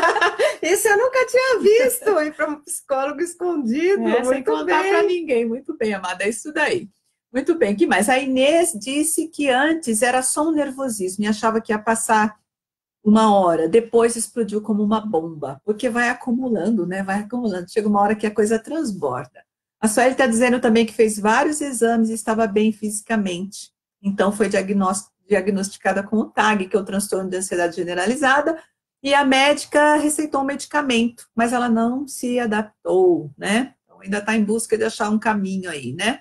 Speaker 2: Isso eu nunca tinha visto, ir para um psicólogo escondido.
Speaker 1: É, sem contar para ninguém. Muito bem, Amada, é isso daí. Muito bem, que mais? A Inês disse que antes era só um nervosismo e achava que ia passar uma hora, depois explodiu como uma bomba, porque vai acumulando, né? Vai acumulando. Chega uma hora que a coisa transborda. A Sueli está dizendo também que fez vários exames e estava bem fisicamente. Então, foi diagnosticada com o T A G, que é o transtorno de ansiedade generalizada, e a médica receitou um medicamento, mas ela não se adaptou, né? Então, ainda está em busca de achar um caminho aí, né?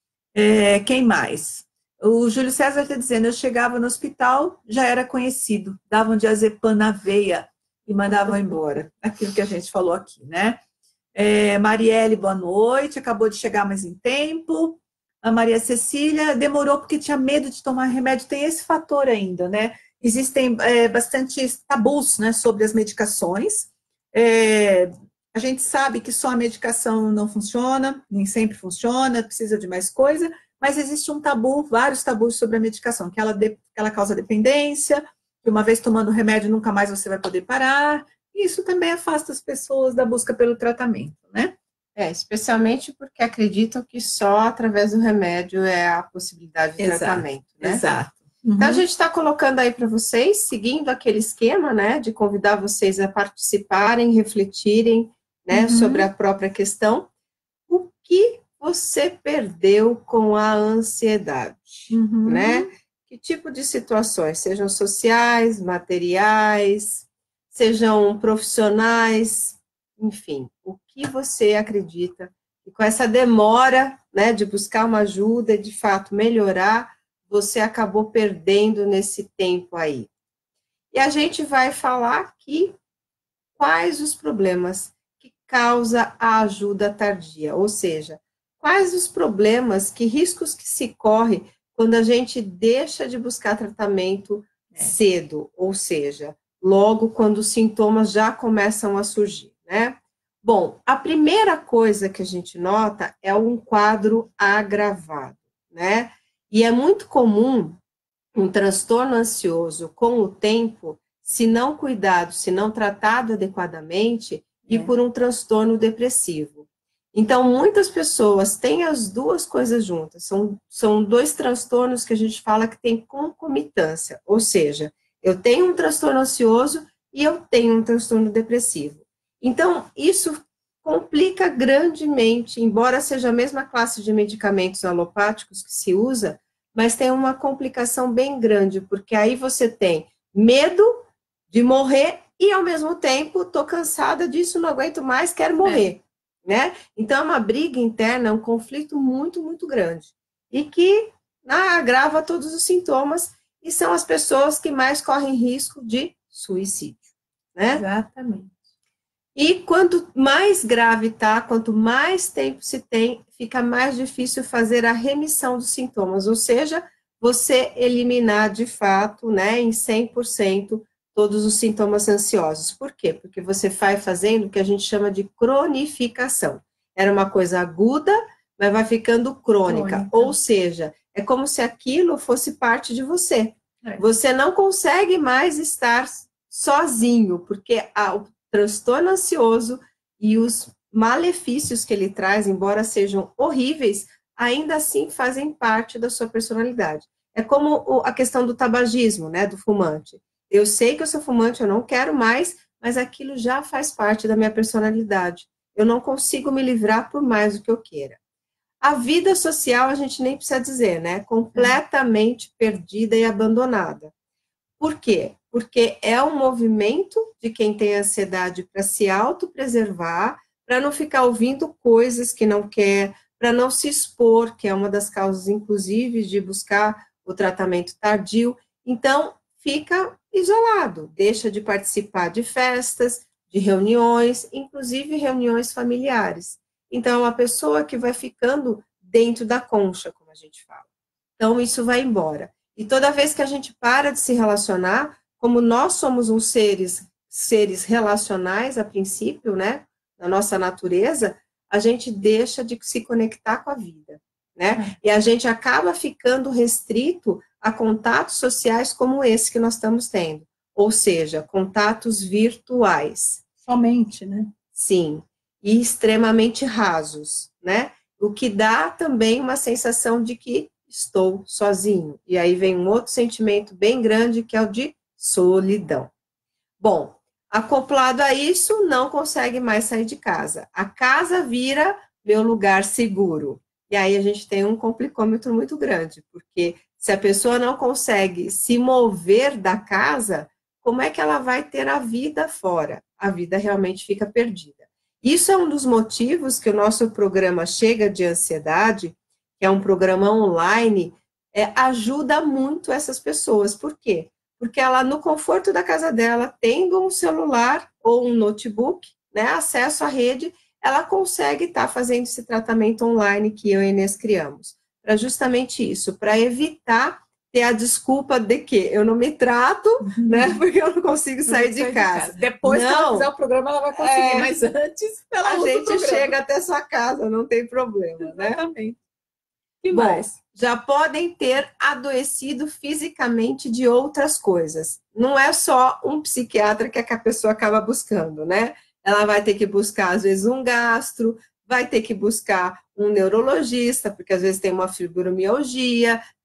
Speaker 1: É, quem mais? O Júlio César está dizendo, eu chegava no hospital, já era conhecido, davam diazepam na veia e mandavam embora. Aquilo que a gente falou aqui, né? É, Marielle, boa noite, acabou de chegar mais em tempo. A Maria Cecília demorou porque tinha medo de tomar remédio, tem esse fator ainda, né? Existem é, bastante tabus, né, sobre as medicações. É, a gente sabe que só a medicação não funciona, nem sempre funciona, precisa de mais coisa, mas existe um tabu, vários tabus sobre a medicação, que ela, de, que ela causa dependência, que uma vez tomando o remédio nunca mais você vai poder parar, e isso também afasta as pessoas da busca pelo tratamento, né?
Speaker 2: É, especialmente porque acreditam que só através do remédio é a possibilidade de
Speaker 1: exato,
Speaker 2: tratamento, né?
Speaker 1: Exato.
Speaker 2: Uhum. Então, a gente está colocando aí para vocês, seguindo aquele esquema, né, de convidar vocês a participarem, refletirem, né, uhum. sobre a própria questão. O que você perdeu com a ansiedade, uhum. né? Que tipo de situações, sejam sociais, materiais, sejam profissionais, enfim, o que você acredita que com essa demora, né, de buscar uma ajuda e de fato melhorar, você acabou perdendo nesse tempo aí. E a gente vai falar aqui quais os problemas que causa a ajuda tardia, ou seja, quais os problemas, que riscos que se corre quando a gente deixa de buscar tratamento cedo, ou seja, logo quando os sintomas já começam a surgir, né? Bom, a primeira coisa que a gente nota é um quadro agravado, né? E é muito comum um transtorno ansioso com o tempo, se não cuidado, se não tratado adequadamente, e é. por um transtorno depressivo. Então, muitas pessoas têm as duas coisas juntas, são, são dois transtornos que a gente fala que tem concomitância, ou seja, eu tenho um transtorno ansioso e eu tenho um transtorno depressivo. Então, isso complica grandemente, embora seja a mesma classe de medicamentos alopáticos que se usa, mas tem uma complicação bem grande, porque aí você tem medo de morrer e, ao mesmo tempo, estou cansada disso, não aguento mais, quero morrer, é. né? Então, é uma briga interna, é um conflito muito, muito grande, e que ah, agrava todos os sintomas, e são as pessoas que mais correm risco de suicídio, né?
Speaker 1: Exatamente.
Speaker 2: E quanto mais grave está, quanto mais tempo se tem, fica mais difícil fazer a remissão dos sintomas, ou seja, você eliminar de fato, né, em cem por cento todos os sintomas ansiosos. Por quê? Porque você vai fazendo o que a gente chama de cronificação. Era uma coisa aguda, mas vai ficando crônica, crônica. Ou seja, é como se aquilo fosse parte de você. É. Você não consegue mais estar sozinho, porque a, o transtorno ansioso e os malefícios que ele traz, embora sejam horríveis, ainda assim fazem parte da sua personalidade. É como a questão do tabagismo, né, do fumante. Eu sei que eu sou fumante, eu não quero mais, mas aquilo já faz parte da minha personalidade. Eu não consigo me livrar por mais do que eu queira. A vida social, a gente nem precisa dizer, né, completamente perdida e abandonada. Por quê? Porque é um movimento de quem tem ansiedade para se autopreservar, para não ficar ouvindo coisas que não quer, para não se expor, que é uma das causas, inclusive, de buscar o tratamento tardio. Então, fica isolado, deixa de participar de festas, de reuniões, inclusive reuniões familiares. Então, é uma pessoa que vai ficando dentro da concha, como a gente fala. Então, isso vai embora. E toda vez que a gente para de se relacionar, como nós somos uns seres, seres relacionais a princípio, né, na nossa natureza, a gente deixa de se conectar com a vida, né, e a gente acaba ficando restrito a contatos sociais como esse que nós estamos tendo, ou seja, contatos virtuais.
Speaker 1: Somente, né?
Speaker 2: Sim, e extremamente rasos, né, o que dá também uma sensação de que estou sozinho. E aí vem um outro sentimento bem grande, que é o de solidão. Bom, acoplado a isso, não consegue mais sair de casa. A casa vira meu lugar seguro. E aí a gente tem um complicômetro muito grande, porque se a pessoa não consegue se mover da casa, como é que ela vai ter a vida fora? A vida realmente fica perdida. Isso é um dos motivos que o nosso programa Chega de Ansiedade, que é um programa online, é, ajuda muito essas pessoas. Por quê? Porque ela, no conforto da casa dela, tendo um celular ou um notebook, né, acesso à rede, ela consegue estar fazendo esse tratamento online que eu e a Inês criamos. Para justamente isso, para evitar ter a desculpa de que eu não me trato, uhum. né, porque eu não consigo sair, não de, sair casa. de casa.
Speaker 1: Depois, não, que ela fizer o programa, ela vai conseguir, é, mas antes ela
Speaker 2: a gente chega até sua casa, não tem problema, né?
Speaker 1: Exatamente. Que
Speaker 2: Bom,
Speaker 1: mais?
Speaker 2: Já podem ter adoecido fisicamente de outras coisas. Não é só um psiquiatra que a pessoa acaba buscando, né? Ela vai ter que buscar, às vezes, um gastro, vai ter que buscar um neurologista, porque às vezes tem uma fibromialgia,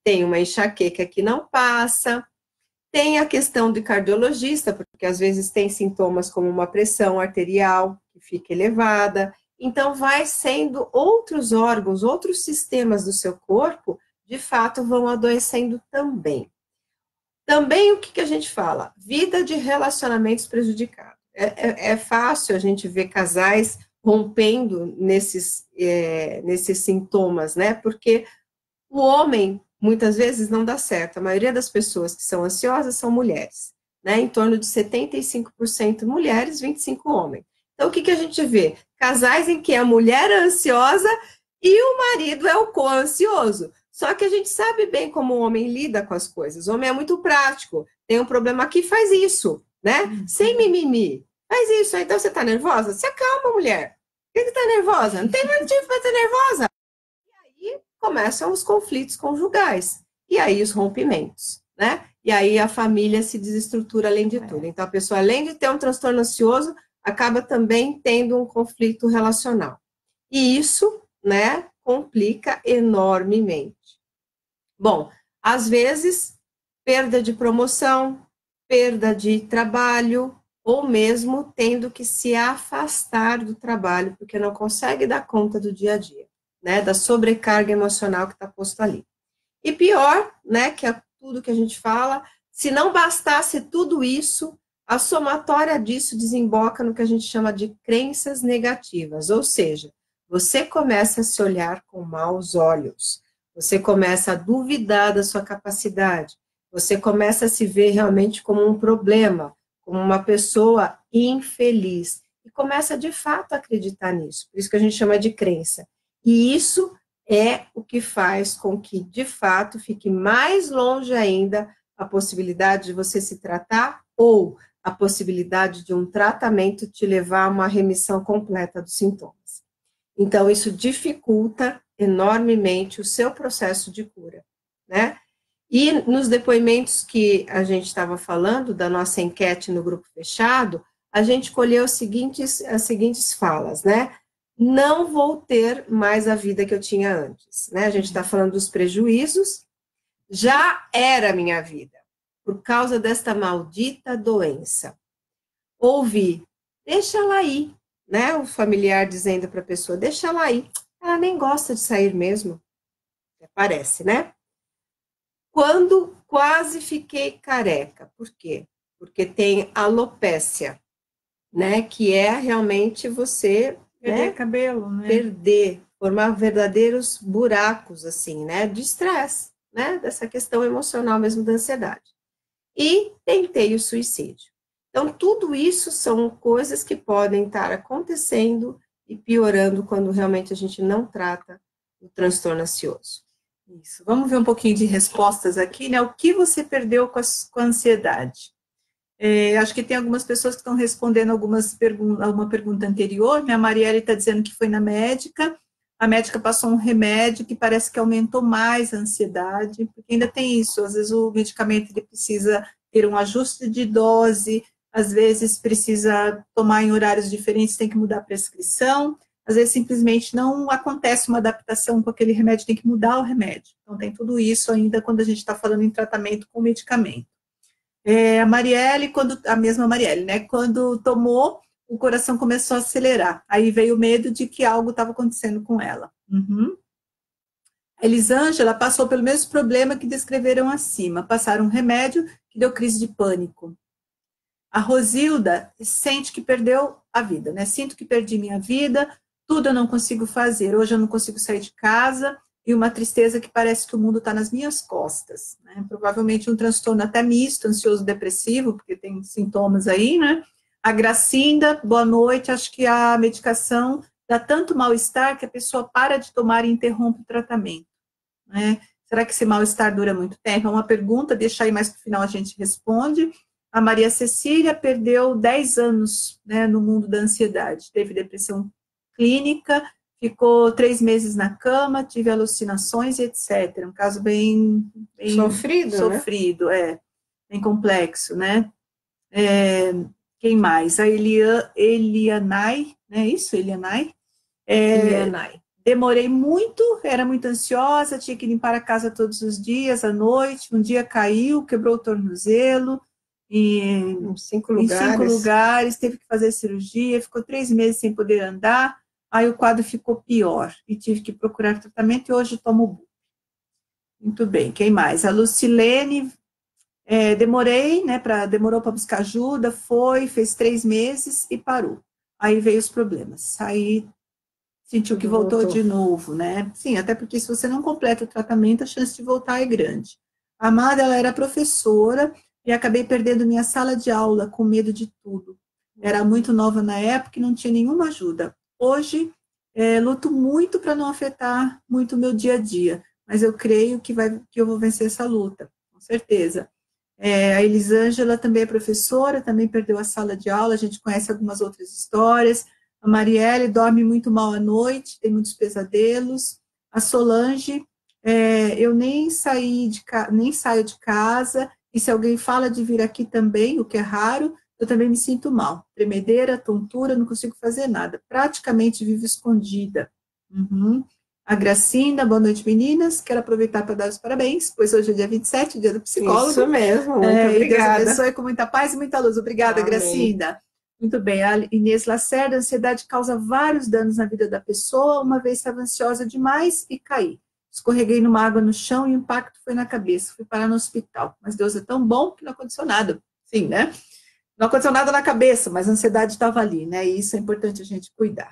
Speaker 2: tem uma enxaqueca que não passa, tem a questão de cardiologista, porque às vezes tem sintomas como uma pressão arterial que fica elevada, então vai sendo outros órgãos, outros sistemas do seu corpo, de fato vão adoecendo também. Também o que, que a gente fala? Vida de relacionamentos prejudicados. É, é, é fácil a gente ver casais rompendo nesses, é, nesses sintomas, né? Porque o homem, muitas vezes, não dá certo. A maioria das pessoas que são ansiosas são mulheres, né? Em torno de setenta e cinco por cento mulheres, vinte e cinco por cento homens. Então, o que, que a gente vê? Casais em que a mulher é ansiosa e o marido é o co-ansioso. Só que a gente sabe bem como o homem lida com as coisas. O homem é muito prático. Tem um problema aqui, faz isso, né? Uhum. Sem mimimi. Faz isso. Então, você tá nervosa? Se acalma, mulher. Por que você tá nervosa? Não tem motivo para estar nervosa. E aí começam os conflitos conjugais. E aí os rompimentos, né? E aí a família se desestrutura além de tudo. Então, a pessoa, além de ter um transtorno ansioso, acaba também tendo um conflito relacional. E isso, né, complica enormemente. Bom, às vezes, perda de promoção, perda de trabalho, ou mesmo tendo que se afastar do trabalho, porque não consegue dar conta do dia a dia, né, da sobrecarga emocional que está posto ali. E pior, né, que é tudo que a gente fala, se não bastasse tudo isso, a somatória disso desemboca no que a gente chama de crenças negativas, ou seja, você começa a se olhar com maus olhos, você começa a duvidar da sua capacidade, você começa a se ver realmente como um problema, como uma pessoa infeliz, e começa de fato a acreditar nisso, por isso que a gente chama de crença. E isso é o que faz com que, de fato, fique mais longe ainda a possibilidade de você se tratar ou a possibilidade de um tratamento te levar a uma remissão completa dos sintomas. Então, isso dificulta enormemente o seu processo de cura, né? E nos depoimentos que a gente estava falando, da nossa enquete no grupo fechado, a gente colheu os seguintes, as seguintes falas, né? Não vou ter mais a vida que eu tinha antes, né? A gente está falando dos prejuízos, já era a minha vida, por causa desta maldita doença. Ouvi, deixa ela ir, né? O familiar dizendo para a pessoa, deixa ela ir, ela nem gosta de sair mesmo, parece, né? Quando quase fiquei careca, por quê? Porque tem alopécia, né? Que é realmente você...
Speaker 1: Perder
Speaker 2: né?
Speaker 1: cabelo, né?
Speaker 2: Perder, formar verdadeiros buracos, assim, né? De estresse, né? Dessa questão emocional mesmo da ansiedade. E tentei o suicídio. Então, tudo isso são coisas que podem estar acontecendo e piorando quando realmente a gente não trata o transtorno ansioso.
Speaker 1: Isso. Vamos ver um pouquinho de respostas aqui, né? O que você perdeu com a, com a ansiedade? É, acho que tem algumas pessoas que estão respondendo algumas pergun a uma pergunta anterior, né? A Marielle está dizendo que foi na médica, a médica passou um remédio que parece que aumentou mais a ansiedade, porque ainda tem isso, às vezes o medicamento ele precisa ter um ajuste de dose, às vezes precisa tomar em horários diferentes, tem que mudar a prescrição, às vezes simplesmente não acontece uma adaptação com aquele remédio, tem que mudar o remédio. Então tem tudo isso ainda quando a gente está falando em tratamento com medicamento. É, a Marielle, quando, a mesma Marielle, né, quando tomou, o coração começou a acelerar, aí veio o medo de que algo estava acontecendo com ela. Uhum. A Elisângela passou pelo mesmo problema que descreveram acima, passaram um remédio que deu crise de pânico. A Rosilda sente que perdeu a vida, né, sinto que perdi minha vida, tudo eu não consigo fazer, hoje eu não consigo sair de casa, e uma tristeza que parece que o mundo está nas minhas costas, né? Provavelmente um transtorno até misto, ansioso depressivo, porque tem sintomas aí, né? A Gracinda, boa noite, acho que a medicação dá tanto mal-estar que a pessoa para de tomar e interrompe o tratamento, né? Será que esse mal-estar dura muito tempo? É uma pergunta, deixa aí mais para o final a gente responde. A Maria Cecília perdeu dez anos, né, no mundo da ansiedade, teve depressão clínica, ficou três meses na cama, tive alucinações e etcétera. Um caso bem, bem
Speaker 2: sofrido,
Speaker 1: sofrido, né? É, bem complexo, né? É, quem mais? A Elia, Elianai, né? Isso, Elianai? É,
Speaker 2: Elianai.
Speaker 1: demorei muito, era muito ansiosa, tinha que limpar a casa todos os dias, à noite, um dia caiu, quebrou o tornozelo, e,
Speaker 2: Em cinco
Speaker 1: em cinco
Speaker 2: lugares.
Speaker 1: lugares, teve que fazer cirurgia, ficou três meses sem poder andar, aí o quadro ficou pior, e tive que procurar tratamento, e hoje tomo bup. Muito bem, quem mais? A Lucilene, é, demorei, né, pra, demorou para buscar ajuda, foi, fez três meses e parou. Aí veio os problemas, aí sentiu que voltou, voltou de novo, né? Sim, até porque se você não completa o tratamento, a chance de voltar é grande. A Amada, ela era professora e acabei perdendo minha sala de aula com medo de tudo. Era muito nova na época e não tinha nenhuma ajuda. Hoje, é, luto muito para não afetar muito o meu dia a dia, mas eu creio que, vai, que eu vou vencer essa luta, com certeza. É, a Elisângela também é professora, também perdeu a sala de aula, a gente conhece algumas outras histórias. A Marielle dorme muito mal à noite, tem muitos pesadelos. A Solange, é, eu nem, saí de nem saio de casa, e se alguém fala de vir aqui também, o que é raro, eu também me sinto mal. Tremedeira, tontura, não consigo fazer nada. Praticamente vivo escondida. Uhum. A Gracinda, boa noite, meninas. Quero aproveitar para dar os parabéns, pois hoje é dia vinte e sete, dia do psicólogo.
Speaker 2: Isso mesmo, muito
Speaker 1: é,
Speaker 2: obrigada.
Speaker 1: E Deus abençoe com muita paz e muita luz. Obrigada,
Speaker 2: Amém.
Speaker 1: Gracinda. Muito bem, a Inês Lacerda, a ansiedade causa vários danos na vida da pessoa, uma vez estava ansiosa demais e caí. Escorreguei numa água no chão e o impacto foi na cabeça, fui parar no hospital. Mas Deus é tão bom que não aconteceu nada. Sim, né? Não aconteceu nada na cabeça, mas a ansiedade estava ali, né? E isso é importante a gente cuidar.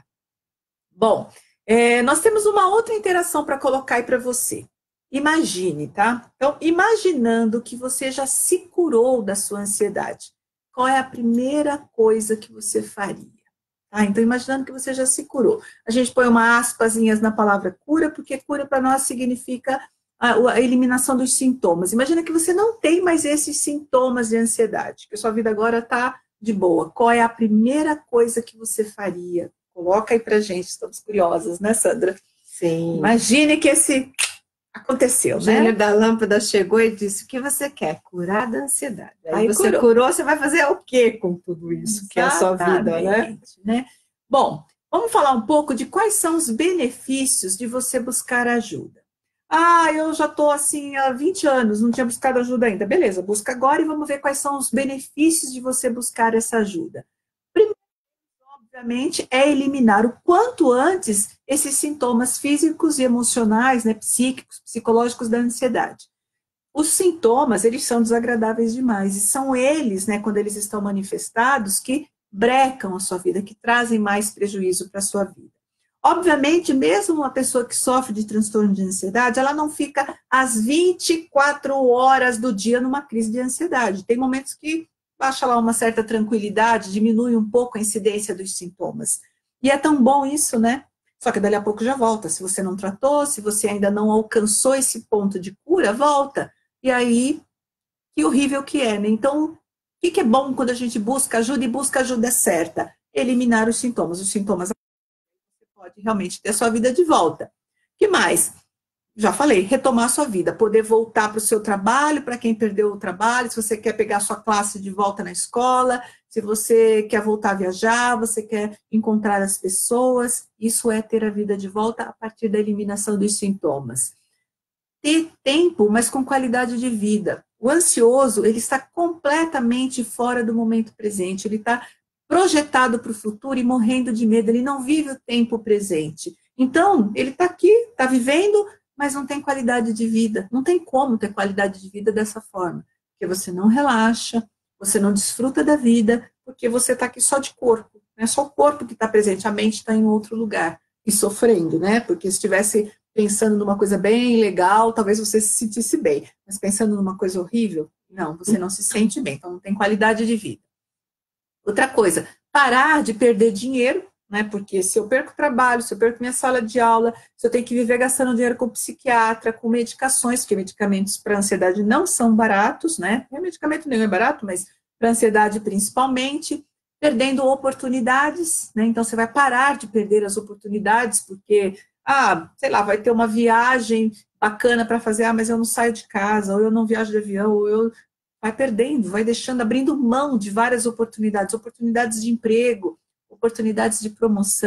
Speaker 1: Bom, é, nós temos uma outra interação para colocar aí para você. Imagine, tá? Então, imaginando que você já se curou da sua ansiedade. Qual é a primeira coisa que você faria? Tá? Então, imaginando que você já se curou. A gente põe uma aspasinhas na palavra cura, porque cura para nós significa a, a eliminação dos sintomas. Imagina que você não tem mais esses sintomas de ansiedade, que a sua vida agora está de boa. Qual é a primeira coisa que você faria? Coloca aí pra gente, estamos curiosas, né, Sandra?
Speaker 2: Sim.
Speaker 1: Imagine que esse... aconteceu,
Speaker 2: o gênio,
Speaker 1: né?
Speaker 2: O da lâmpada chegou e disse, o que você quer? Curar da ansiedade. Aí, Aí você curou. curou, você vai fazer o quê com tudo isso? Exatamente, que é a sua vida, né?
Speaker 1: né? Bom, vamos falar um pouco de quais são os benefícios de você buscar ajuda. Ah, eu já estou assim há vinte anos, não tinha buscado ajuda ainda. Beleza, busca agora e vamos ver quais são os benefícios de você buscar essa ajuda. Primeiro, obviamente, é eliminar o quanto antes esses sintomas físicos e emocionais, né, psíquicos, psicológicos da ansiedade. Os sintomas, eles são desagradáveis demais, e são eles, né, quando eles estão manifestados, que brecam a sua vida, que trazem mais prejuízo para a sua vida. Obviamente, mesmo uma pessoa que sofre de transtorno de ansiedade, ela não fica às vinte e quatro horas do dia numa crise de ansiedade. Tem momentos que baixa lá uma certa tranquilidade, diminui um pouco a incidência dos sintomas. E é tão bom isso, né? Só que dali a pouco já volta. Se você não tratou, se você ainda não alcançou esse ponto de cura, volta. E aí, que horrível que é, né? Então, o que, que é bom quando a gente busca ajuda e busca ajuda certa? Eliminar os sintomas. Os sintomas, você pode realmente ter a sua vida de volta. O que mais? Já falei, retomar a sua vida, poder voltar para o seu trabalho, para quem perdeu o trabalho, se você quer pegar a sua classe de volta na escola, se você quer voltar a viajar, você quer encontrar as pessoas, isso é ter a vida de volta a partir da eliminação dos sintomas. Ter tempo, mas com qualidade de vida. O ansioso, ele está completamente fora do momento presente, ele está projetado para o futuro e morrendo de medo, ele não vive o tempo presente. Então, ele está aqui, está vivendo, mas não tem qualidade de vida. Não tem como ter qualidade de vida dessa forma. Porque você não relaxa, você não desfruta da vida, porque você está aqui só de corpo. Não é só o corpo que está presente, a mente está em outro lugar. E sofrendo, né? Porque se estivesse pensando numa coisa bem legal, talvez você se sentisse bem. Mas pensando numa coisa horrível, não, você não se sente bem. Então não tem qualidade de vida. Outra coisa, parar de perder dinheiro, né? Porque se eu perco trabalho, se eu perco minha sala de aula, se eu tenho que viver gastando dinheiro com psiquiatra, com medicações, porque medicamentos para ansiedade não são baratos, né? O medicamento nenhum é barato, mas para ansiedade principalmente, perdendo oportunidades, né? Então você vai parar de perder as oportunidades, porque, ah, sei lá, vai ter uma viagem bacana para fazer, ah, mas eu não saio de casa, ou eu não viajo de avião, ou eu... Vai perdendo, vai deixando, abrindo mão de várias oportunidades, oportunidades de emprego, oportunidades de promoção,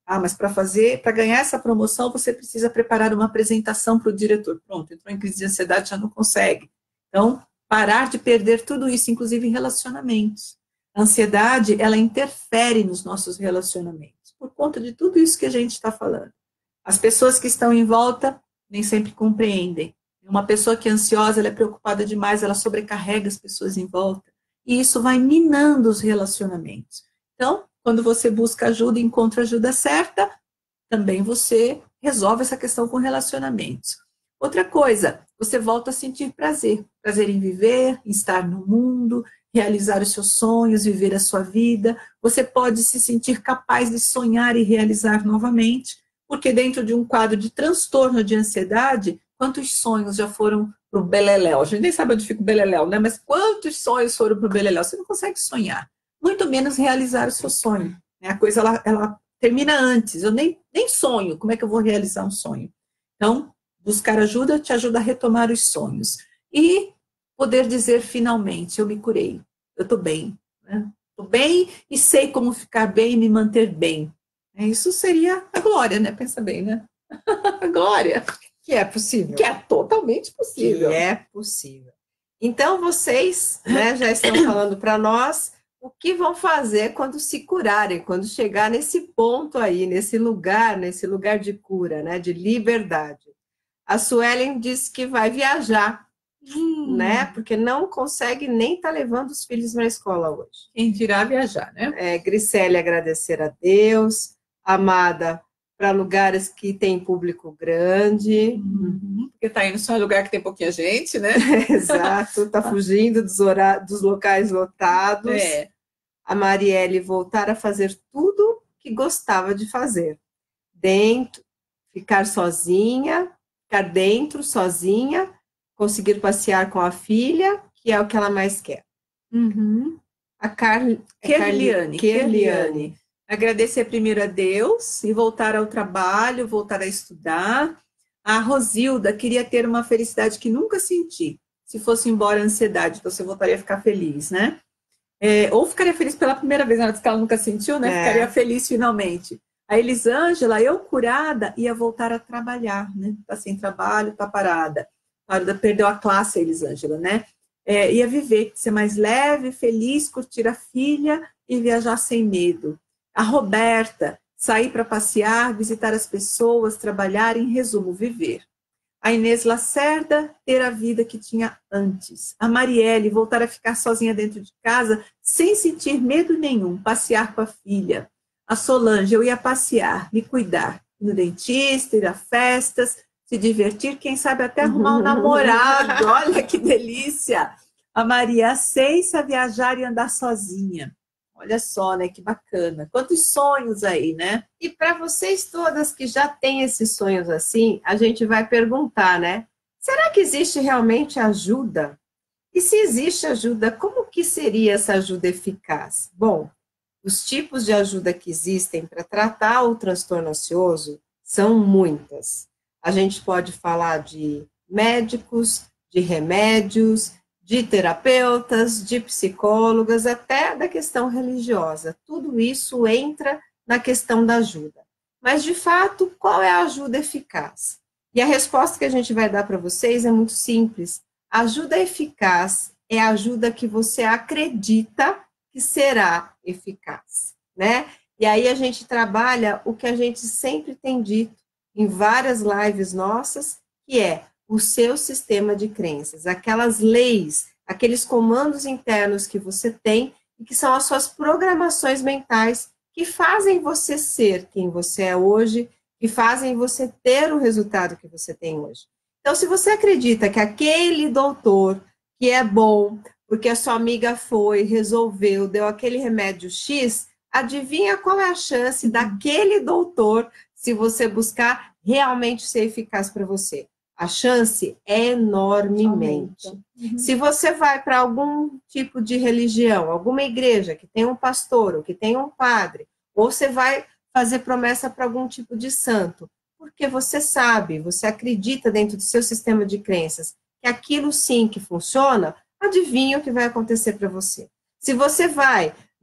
Speaker 1: Ah, mas para fazer, para ganhar essa promoção, você precisa preparar uma apresentação para o diretor. Pronto, entrou em crise de ansiedade, já não consegue. Então, parar de perder tudo isso, inclusive em relacionamentos. A ansiedade, ela interfere nos nossos relacionamentos, por conta de tudo isso que a gente está falando. As pessoas que estão em volta nem sempre compreendem. Uma pessoa que é ansiosa, ela é preocupada demais, ela sobrecarrega as pessoas em volta. E isso vai minando os relacionamentos. Então, quando você busca ajuda e encontra a ajuda certa, também você resolve essa questão com relacionamentos. Outra coisa, você volta a sentir prazer. Prazer em viver, em estar no mundo, realizar os seus sonhos, viver a sua vida. Você pode se sentir capaz de sonhar e realizar novamente, porque dentro de um quadro de transtorno de ansiedade, quantos sonhos já foram para o beleléu? A gente nem sabe onde fica o beleléu, né? Mas quantos sonhos foram para o beleléu? Você não consegue sonhar, muito menos realizar o seu sonho. A coisa, ela, ela termina antes. Eu nem, nem sonho. Como é que eu vou realizar um sonho? Então, buscar ajuda te ajuda a retomar os sonhos. E poder dizer, finalmente, eu me curei. Eu estou bem. Né? Estou bem e sei como ficar bem e me manter bem. Isso seria a glória, né? Pensa bem, né? A glória.
Speaker 2: Que é possível.
Speaker 1: Que é totalmente possível.
Speaker 2: Que é possível. Então, vocês, né, já estão falando para nós o que vão fazer quando se curarem, quando chegar nesse ponto aí, nesse lugar, nesse lugar de cura, né, de liberdade. A Suelen disse que vai viajar, hum. né, porque não consegue nem estar tá levando os filhos para a escola hoje.
Speaker 1: Quem dirá viajar, né?
Speaker 2: É, Grisele agradecer a Deus, Amada para lugares que tem público grande.
Speaker 1: Uhum. Porque está indo só em lugar que tem pouquinha gente, né?
Speaker 2: Exato, está fugindo dos, horários, dos locais lotados.
Speaker 1: É.
Speaker 2: A Marielle voltar a fazer tudo que gostava de fazer. Dentro, ficar sozinha, ficar dentro, sozinha, conseguir passear com a filha, que é o que ela mais quer.
Speaker 1: Uhum.
Speaker 2: A Carl...
Speaker 1: Kerliane.
Speaker 2: Kerliane.
Speaker 1: Agradecer primeiro a Deus e voltar ao trabalho, voltar a estudar. A Rosilda queria ter uma felicidade que nunca senti. Se fosse embora a ansiedade, então você voltaria a ficar feliz, né? É, ou ficaria feliz pela primeira vez, ela disse que ela nunca sentiu, né? É. Ficaria feliz finalmente. A Elisângela, eu curada, ia voltar a trabalhar, né? Tá sem trabalho, tá parada. Parada, perdeu a classe, a Elisângela, né? É, ia viver, ser mais leve, feliz, curtir a filha e viajar sem medo. A Roberta, sair para passear, visitar as pessoas, trabalhar, em resumo, viver. A Inês Lacerda, ter a vida que tinha antes. A Marielle, voltar a ficar sozinha dentro de casa, sem sentir medo nenhum, passear com a filha. A Solange, eu ia passear, me cuidar, ir no dentista, ir a festas, se divertir, quem sabe até arrumar um namorado, olha que delícia. A Maria Ceissa, viajar e andar sozinha. Olha só, né? Que bacana. Quantos sonhos aí, né?
Speaker 2: E para vocês todas que já têm esses sonhos assim, a gente vai perguntar, né? Será que existe realmente ajuda? E se existe ajuda, como que seria essa ajuda eficaz? Bom, os tipos de ajuda que existem para tratar o transtorno ansioso são muitas. A gente pode falar de médicos, de remédios, de terapeutas, de psicólogas, até da questão religiosa. Tudo isso entra na questão da ajuda. Mas, de fato, qual é a ajuda eficaz? E a resposta que a gente vai dar para vocês é muito simples. A ajuda eficaz é a ajuda que você acredita que será eficaz, né? E aí a gente trabalha o que a gente sempre tem dito em várias lives nossas, que é o seu sistema de crenças, aquelas leis, aqueles comandos internos que você tem e que são as suas programações mentais que fazem você ser quem você é hoje, que fazem você ter o resultado que você tem hoje. Então, se você acredita que aquele doutor que é bom, porque a sua amiga foi, resolveu, deu aquele remédio X, adivinha qual é a chance daquele doutor, se você buscar, realmente ser eficaz para você? A chance é enormemente. Uhum. Se você vai para algum tipo de religião, alguma igreja que tem um pastor ou que tem um padre, ou você vai fazer promessa para algum tipo de santo, porque você sabe, você acredita dentro do seu sistema de crenças que aquilo sim que funciona, adivinha o que vai acontecer para você. Se você vai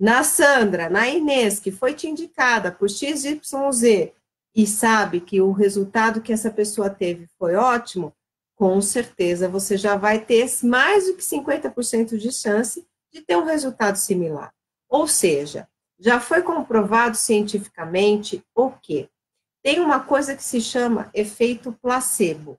Speaker 2: na Sandra, na Inês, que foi te indicada por X Y Z, e sabe que o resultado que essa pessoa teve foi ótimo, com certeza você já vai ter mais do que cinquenta por cento de chance de ter um resultado similar. Ou seja, já foi comprovado cientificamente o quê? Tem uma coisa que se chama efeito placebo.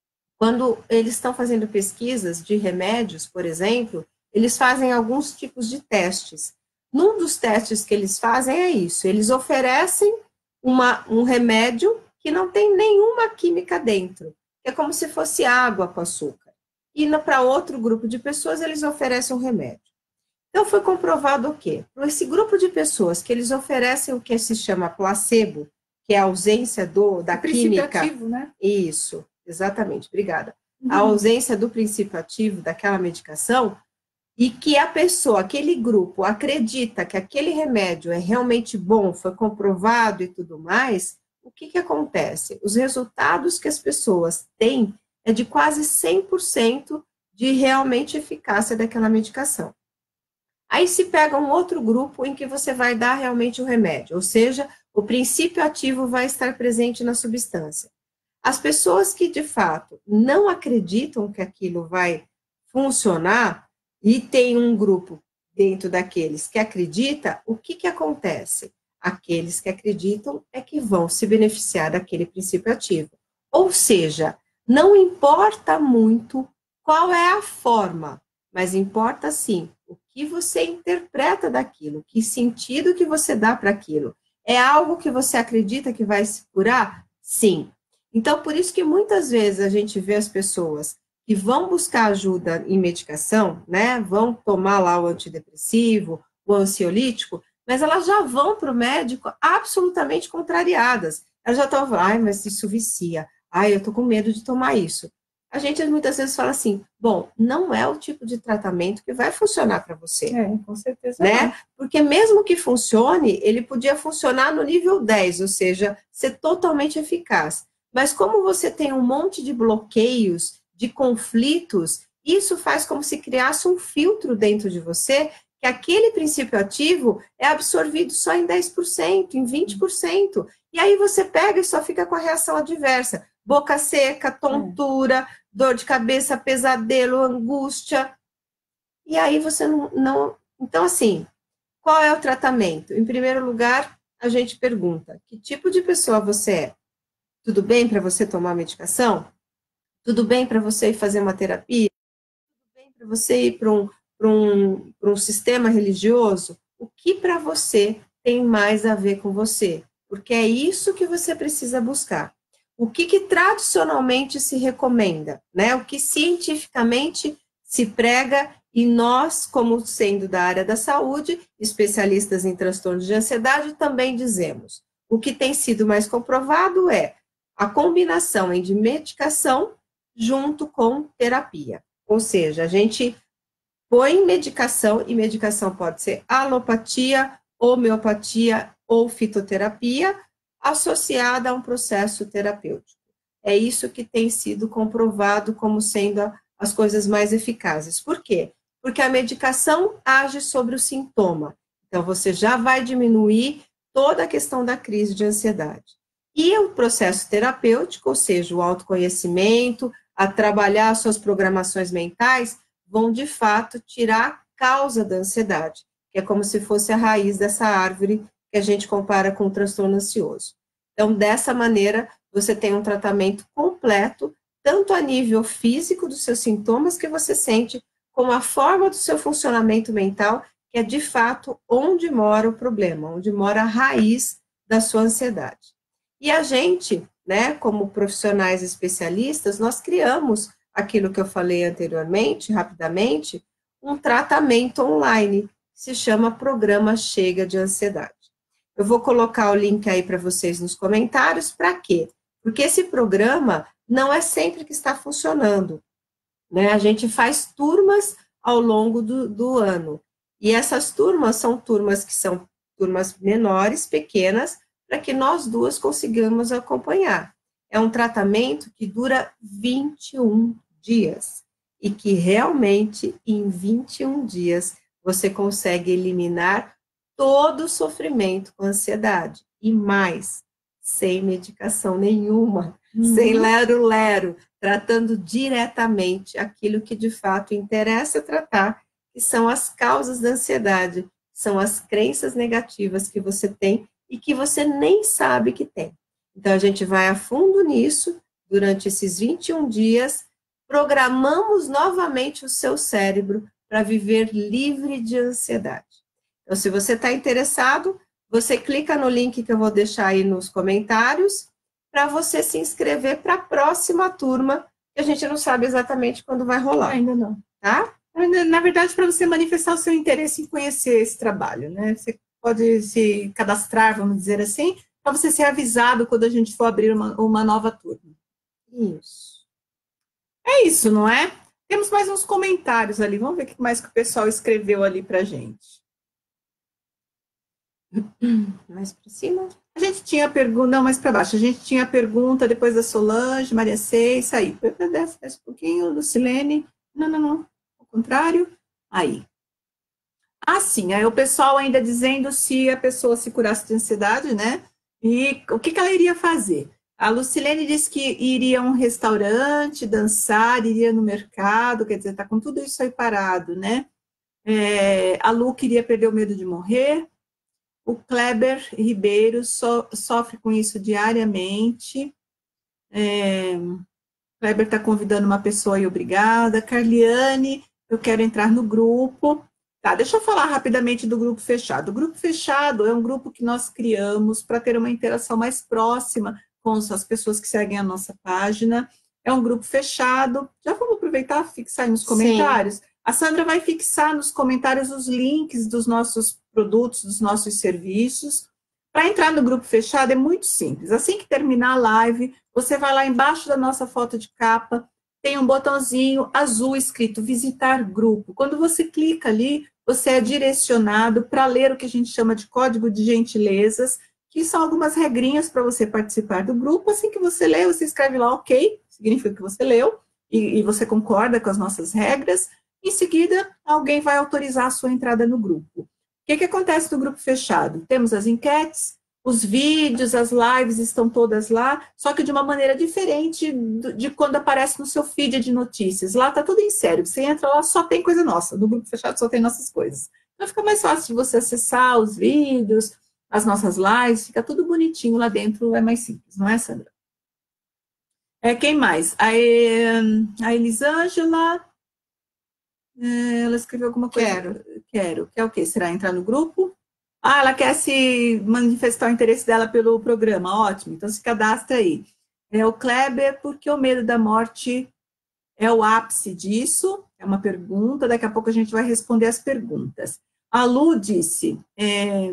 Speaker 2: Quando eles estão fazendo pesquisas de remédios, por exemplo, eles fazem alguns tipos de testes. Num dos testes que eles fazem é isso, eles oferecem uma, um remédio que não tem nenhuma química dentro, que é como se fosse água com açúcar. E para outro grupo de pessoas, eles oferecem um remédio. Então, foi comprovado o quê? Para esse grupo de pessoas que eles oferecem o que se chama placebo, que é a ausência do, da
Speaker 1: o princípio
Speaker 2: química.
Speaker 1: Ativo, né?
Speaker 2: Isso, exatamente, obrigada.
Speaker 1: Uhum.
Speaker 2: A ausência do princípio ativo daquela medicação, e que a pessoa, aquele grupo, acredita que aquele remédio é realmente bom, foi comprovado e tudo mais, o que que acontece? Os resultados que as pessoas têm é de quase cem por cento de realmente eficácia daquela medicação. Aí se pega um outro grupo em que você vai dar realmente o remédio, ou seja, o princípio ativo vai estar presente na substância. As pessoas que, de fato, não acreditam que aquilo vai funcionar, e tem um grupo dentro daqueles que acredita, o que que acontece? Aqueles que acreditam é que vão se beneficiar daquele princípio ativo. Ou seja, não importa muito qual é a forma, mas importa sim o que você interpreta daquilo, que sentido que você dá para aquilo. É algo que você acredita que vai se curar? Sim. Então, por isso que muitas vezes a gente vê as pessoas que vão buscar ajuda em medicação, né, vão tomar lá o antidepressivo, o ansiolítico, mas elas já vão para o médico absolutamente contrariadas. Elas já estão falando, ai, mas isso vicia, ai, eu estou com medo de tomar isso. A gente muitas vezes fala assim, bom, não é o tipo de tratamento que vai funcionar para você.
Speaker 1: É, com certeza
Speaker 2: né?
Speaker 1: não.
Speaker 2: Porque mesmo que funcione, ele podia funcionar no nível dez, ou seja, ser totalmente eficaz. Mas como você tem um monte de bloqueios, de conflitos, isso faz como se criasse um filtro dentro de você, que aquele princípio ativo é absorvido só em dez por cento, em vinte por cento. E aí você pega e só fica com a reação adversa. Boca seca, tontura, é. dor de cabeça, pesadelo, angústia. E aí você não, não... Então, assim, qual é o tratamento? Em primeiro lugar, a gente pergunta, que tipo de pessoa você é? Tudo bem para você tomar medicação? Tudo bem para você ir fazer uma terapia? Tudo bem para você ir para um, para um, para um sistema religioso? O que para você tem mais a ver com você? Porque é isso que você precisa buscar. O que, que tradicionalmente se recomenda, né? O que cientificamente se prega, e nós, como sendo da área da saúde, especialistas em transtornos de ansiedade, também dizemos. O que tem sido mais comprovado é a combinação entre medicação junto com terapia. Ou seja, a gente põe medicação, e medicação pode ser alopatia, homeopatia ou fitoterapia, associada a um processo terapêutico. É isso que tem sido comprovado como sendo a, as coisas mais eficazes. Por quê? Porque a medicação age sobre o sintoma. Então, você já vai diminuir toda a questão da crise de ansiedade. E o processo terapêutico, ou seja, o autoconhecimento, a trabalhar as suas programações mentais, vão, de fato, tirar a causa da ansiedade, que é como se fosse a raiz dessa árvore que a gente compara com o transtorno ansioso. Então, dessa maneira, você tem um tratamento completo, tanto a nível físico dos seus sintomas que você sente, como a forma do seu funcionamento mental, que é, de fato, onde mora o problema, onde mora a raiz da sua ansiedade. E a gente, né, como profissionais especialistas, nós criamos aquilo que eu falei anteriormente, rapidamente, um tratamento online, que se chama Programa Chega de Ansiedade. Eu vou colocar o link aí para vocês nos comentários. Para quê? Porque esse programa não é sempre que está funcionando, né? A gente faz turmas ao longo do, do ano. E essas turmas são turmas que são turmas menores, pequenas, para que nós duas consigamos acompanhar. É um tratamento que dura vinte e um dias. E que realmente, em vinte e um dias, você consegue eliminar todo o sofrimento com ansiedade. E mais, sem medicação nenhuma, uhum. sem lero-lero, tratando diretamente aquilo que de fato interessa tratar, que são as causas da ansiedade, são as crenças negativas que você tem e que você nem sabe que tem. Então, a gente vai a fundo nisso, durante esses vinte e um dias, programamos novamente o seu cérebro para viver livre de ansiedade. Então, se você está interessado, você clica no link que eu vou deixar aí nos comentários, para você se inscrever para a próxima turma, que a gente não sabe exatamente quando vai rolar.
Speaker 1: Ainda não.
Speaker 2: Tá?
Speaker 1: Na verdade, para você manifestar o seu interesse em conhecer esse trabalho, né? Você pode se cadastrar, vamos dizer assim, para você ser avisado quando a gente for abrir uma, uma nova turma.
Speaker 2: Isso.
Speaker 1: É isso, não é? Temos mais uns comentários ali. Vamos ver o que mais que o pessoal escreveu ali para a gente.
Speaker 2: Mais para cima?
Speaker 1: A gente tinha pergunta, não, mais para baixo. A gente tinha pergunta depois da Solange, Maria Seis, aí. Desce, desce um pouquinho, Lucilene. Não, não, não. Ao contrário. Aí. Ah, sim. Aí o pessoal ainda dizendo se a pessoa se curasse de ansiedade, né? E o que, que ela iria fazer? A Lucilene disse que iria a um restaurante, dançar, iria no mercado, quer dizer, tá com tudo isso aí parado, né? É, a Lu queria perder o medo de morrer. O Kleber Ribeiro so, sofre com isso diariamente. É, Kleber está convidando uma pessoa aí, obrigada. Carliane, eu quero entrar no grupo. Tá, deixa eu falar rapidamente do grupo fechado. O grupo fechado é um grupo que nós criamos para ter uma interação mais próxima com as pessoas que seguem a nossa página. É um grupo fechado. Já vamos aproveitar e fixar aí nos comentários? Sim. A Sandra vai fixar nos comentários os links dos nossos produtos, dos nossos serviços. Para entrar no grupo fechado é muito simples. Assim que terminar a live, você vai lá embaixo da nossa foto de capa, tem um botãozinho azul escrito visitar grupo. Quando você clica ali, você é direcionado para ler o que a gente chama de código de gentilezas, que são algumas regrinhas para você participar do grupo. Assim que você lê, você escreve lá ok, significa que você leu, e, e você concorda com as nossas regras. Em seguida, alguém vai autorizar a sua entrada no grupo. O que, que acontece no grupo fechado? Temos as enquetes, os vídeos, as lives estão todas lá, só que de uma maneira diferente de quando aparece no seu feed de notícias. Lá está tudo em sério. Você entra lá, só tem coisa nossa. No grupo fechado só tem nossas coisas. Então fica mais fácil de você acessar os vídeos, as nossas lives, fica tudo bonitinho lá dentro, é mais simples, não é, Sandra? É, quem mais? A, a Elisângela... Ela escreveu alguma coisa.
Speaker 2: Quero.
Speaker 1: Quero. Quer o quê? Será entrar no grupo? Ah, ela quer se manifestar o interesse dela pelo programa. Ótimo. Então se cadastra aí. É o Kleber, porque o medo da morte é o ápice disso? É uma pergunta. Daqui a pouco a gente vai responder as perguntas. A Lu disse, é,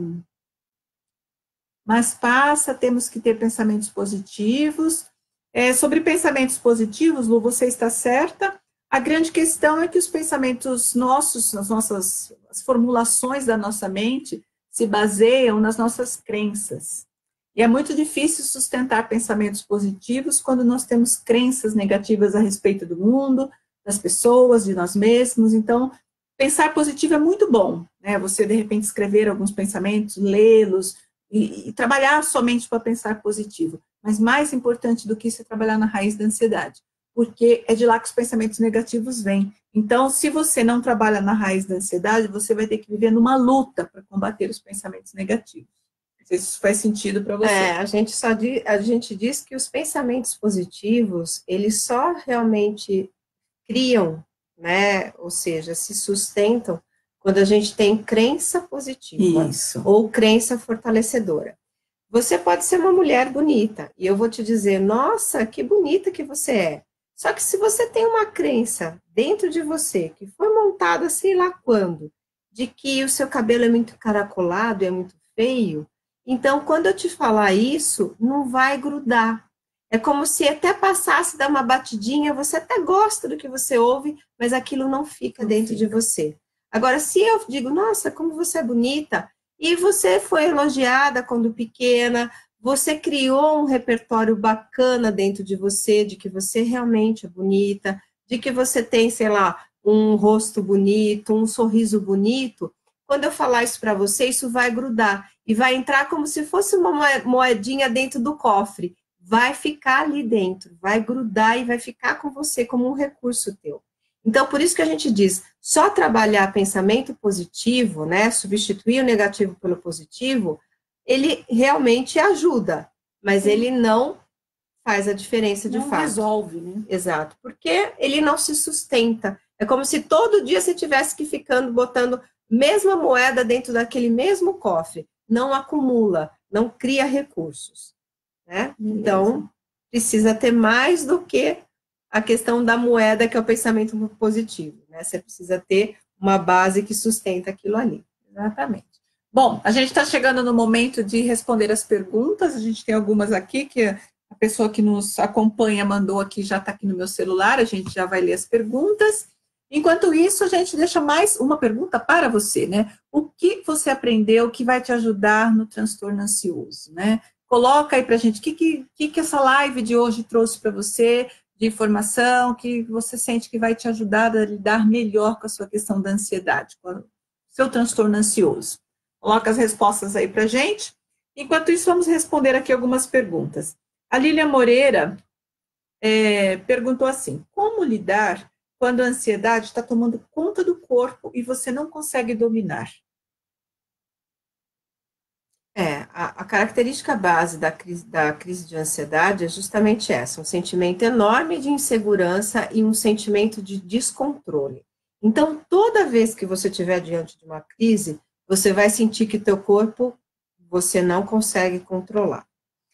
Speaker 1: mas passa, temos que ter pensamentos positivos. É, sobre pensamentos positivos, Lu, você está certa. A grande questão é que os pensamentos nossos, as nossas as formulações da nossa mente, se baseiam nas nossas crenças. E é muito difícil sustentar pensamentos positivos quando nós temos crenças negativas a respeito do mundo, das pessoas, de nós mesmos. Então, pensar positivo é muito bom, né? Você, de repente, escrever alguns pensamentos, lê-los e, e trabalhar somente para pensar positivo. Mas mais importante do que isso é trabalhar na raiz da ansiedade, porque é de lá que os pensamentos negativos vêm. Então, se você não trabalha na raiz da ansiedade, você vai ter que viver numa luta para combater os pensamentos negativos. Não sei se isso faz sentido para você.
Speaker 2: É, a gente só diz, a gente diz que os pensamentos positivos, eles só realmente criam, né, ou seja, se sustentam quando a gente tem crença positiva.
Speaker 1: Isso.
Speaker 2: Ou crença fortalecedora. Você pode ser uma mulher bonita, e eu vou te dizer, nossa, que bonita que você é. Só que se você tem uma crença dentro de você, que foi montada sei lá quando, de que o seu cabelo é muito caracolado, é muito feio, então quando eu te falar isso, não vai grudar. É como se até passasse, dar uma batidinha, você até gosta do que você ouve, mas aquilo não fica não dentro fica. de você. Agora, se eu digo, nossa, como você é bonita, e você foi elogiada quando pequena, você criou um repertório bacana dentro de você, de que você realmente é bonita, de que você tem, sei lá, um rosto bonito, um sorriso bonito, quando eu falar isso para você, isso vai grudar e vai entrar como se fosse uma moedinha dentro do cofre. Vai ficar ali dentro, vai grudar e vai ficar com você como um recurso teu. Então, por isso que a gente diz, só trabalhar pensamento positivo, né, substituir o negativo pelo positivo, ele realmente ajuda, mas Sim. ele não faz a diferença de
Speaker 1: não
Speaker 2: fato.
Speaker 1: resolve, né?
Speaker 2: Exato, porque ele não se sustenta. É como se todo dia você tivesse que ficando botando mesma moeda dentro daquele mesmo cofre. Não acumula, não cria recursos. Né? Então, precisa ter mais do que a questão da moeda, que é o pensamento positivo. Né? Você precisa ter uma base que sustenta aquilo ali.
Speaker 1: Exatamente. Bom, a gente está chegando no momento de responder as perguntas. A gente tem algumas aqui que a pessoa que nos acompanha mandou aqui, já está aqui no meu celular. A gente já vai ler as perguntas. Enquanto isso, a gente deixa mais uma pergunta para você, né? O que você aprendeu que vai te ajudar no transtorno ansioso, né? Coloca aí para a gente o que, que, que essa live de hoje trouxe para você, de informação, que você sente que vai te ajudar a lidar melhor com a sua questão da ansiedade, com o seu transtorno ansioso. Coloca as respostas aí para a gente. Enquanto isso, vamos responder aqui algumas perguntas. A Lília Moreira é, perguntou assim, como lidar quando a ansiedade está tomando conta do corpo e você não consegue dominar?
Speaker 2: É, a, a característica base da crise, da crise de ansiedade é justamente essa, um sentimento enorme de insegurança e um sentimento de descontrole. Então, toda vez que você estiver diante de uma crise, você vai sentir que teu corpo você não consegue controlar.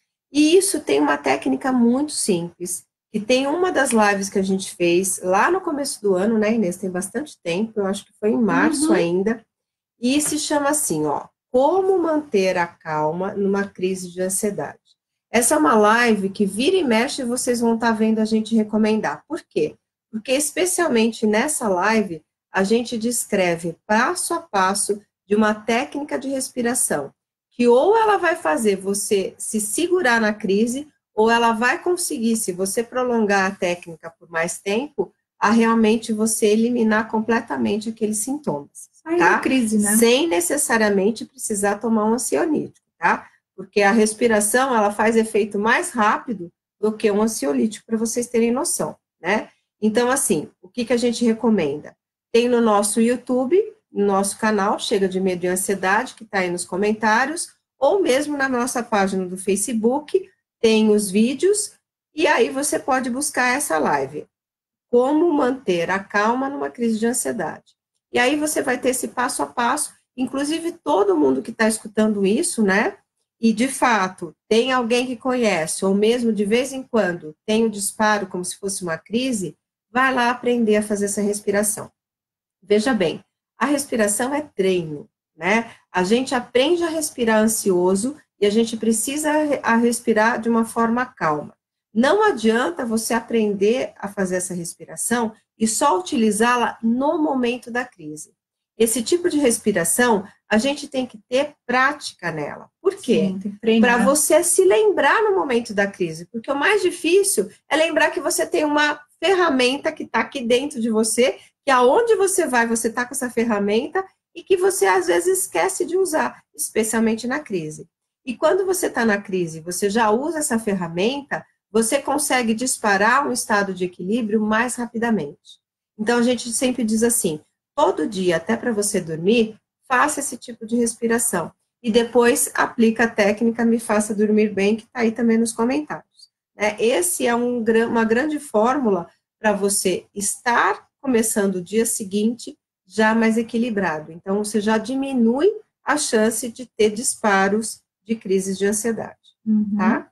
Speaker 2: E isso tem uma técnica muito simples, que tem uma das lives que a gente fez lá no começo do ano, né, Inês? Tem bastante tempo, eu acho que foi em março uhum. ainda, e se chama assim, ó, como manter a calma numa crise de ansiedade. Essa é uma live que vira e mexe vocês vão estar vendo a gente recomendar. Por quê? Porque especialmente nessa live, a gente descreve passo a passo de uma técnica de respiração, que ou ela vai fazer você se segurar na crise, ou ela vai conseguir, se você prolongar a técnica por mais tempo, a realmente você eliminar completamente aqueles sintomas.
Speaker 1: Aí
Speaker 2: tá?
Speaker 1: é crise, né?
Speaker 2: Sem necessariamente precisar tomar um ansiolítico, tá? Porque a respiração, ela faz efeito mais rápido do que um ansiolítico, para vocês terem noção, né? Então, assim, o que, que a gente recomenda? Tem no nosso YouTube, no nosso canal, Chega de Medo e Ansiedade, que está aí nos comentários, ou mesmo na nossa página do Facebook, tem os vídeos, e aí você pode buscar essa live. Como manter a calma numa crise de ansiedade. E aí você vai ter esse passo a passo, inclusive todo mundo que está escutando isso, né? E de fato, tem alguém que conhece, ou mesmo de vez em quando tem o disparo como se fosse uma crise, vai lá aprender a fazer essa respiração. Veja bem, a respiração é treino, né? A gente aprende a respirar ansioso e a gente precisa a respirar de uma forma calma. Não adianta você aprender a fazer essa respiração e só utilizá-la no momento da crise. Esse tipo de respiração, a gente tem que ter prática nela. Por quê? Para você se lembrar no momento da crise. Porque o mais difícil é lembrar que você tem uma ferramenta que está aqui dentro de você, que aonde você vai, você está com essa ferramenta e que você às vezes esquece de usar, especialmente na crise. E quando você está na crise, você já usa essa ferramenta, você consegue disparar um estado de equilíbrio mais rapidamente. Então, a gente sempre diz assim, todo dia, até para você dormir, faça esse tipo de respiração. E depois aplica a técnica Me Faça Dormir Bem, que está aí também nos comentários. Né? Esse é um, uma grande fórmula para você estar começando o dia seguinte já mais equilibrado. Então, você já diminui a chance de ter disparos de crises de ansiedade.
Speaker 1: Uhum.
Speaker 2: Tá?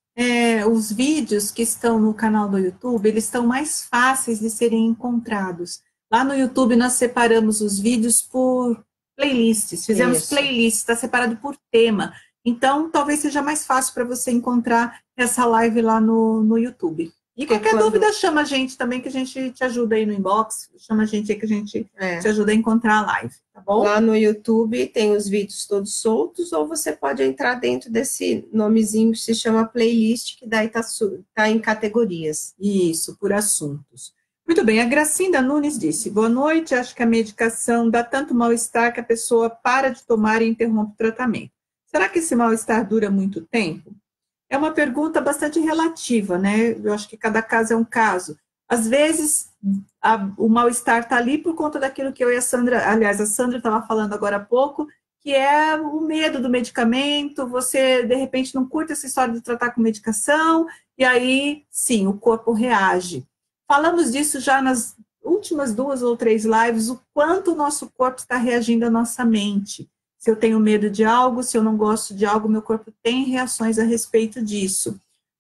Speaker 1: É, os vídeos que estão no canal do YouTube, eles estão mais fáceis de serem encontrados. Lá no YouTube nós separamos os vídeos por playlists, fizemos
Speaker 2: Isso.
Speaker 1: playlists, está separado por tema. Então, talvez seja mais fácil para você encontrar essa live lá no, no YouTube. E qualquer quando... dúvida, chama a gente também, que a gente te ajuda aí no inbox, chama a gente aí que a gente é. te ajuda a encontrar a live, tá bom?
Speaker 2: Lá no YouTube tem os vídeos todos soltos, ou você pode entrar dentro desse nomezinho que se chama playlist, que daí tá, tá em categorias.
Speaker 1: Isso, por assuntos. Muito bem, a Gracinda Nunes disse, boa noite, acho que a medicação dá tanto mal-estar que a pessoa para de tomar e interrompe o tratamento. Será que esse mal-estar dura muito tempo? É uma pergunta bastante relativa, né? Eu acho que cada caso é um caso. Às vezes, a, o mal-estar está ali por conta daquilo que eu e a Sandra, aliás, a Sandra estava falando agora há pouco, que é o medo do medicamento, você, de repente, não curte essa história de tratar com medicação, e aí, sim, o corpo reage. Falamos disso já nas últimas duas ou três lives, o quanto o nosso corpo está reagindo à nossa mente. Se eu tenho medo de algo, se eu não gosto de algo, meu corpo tem reações a respeito disso.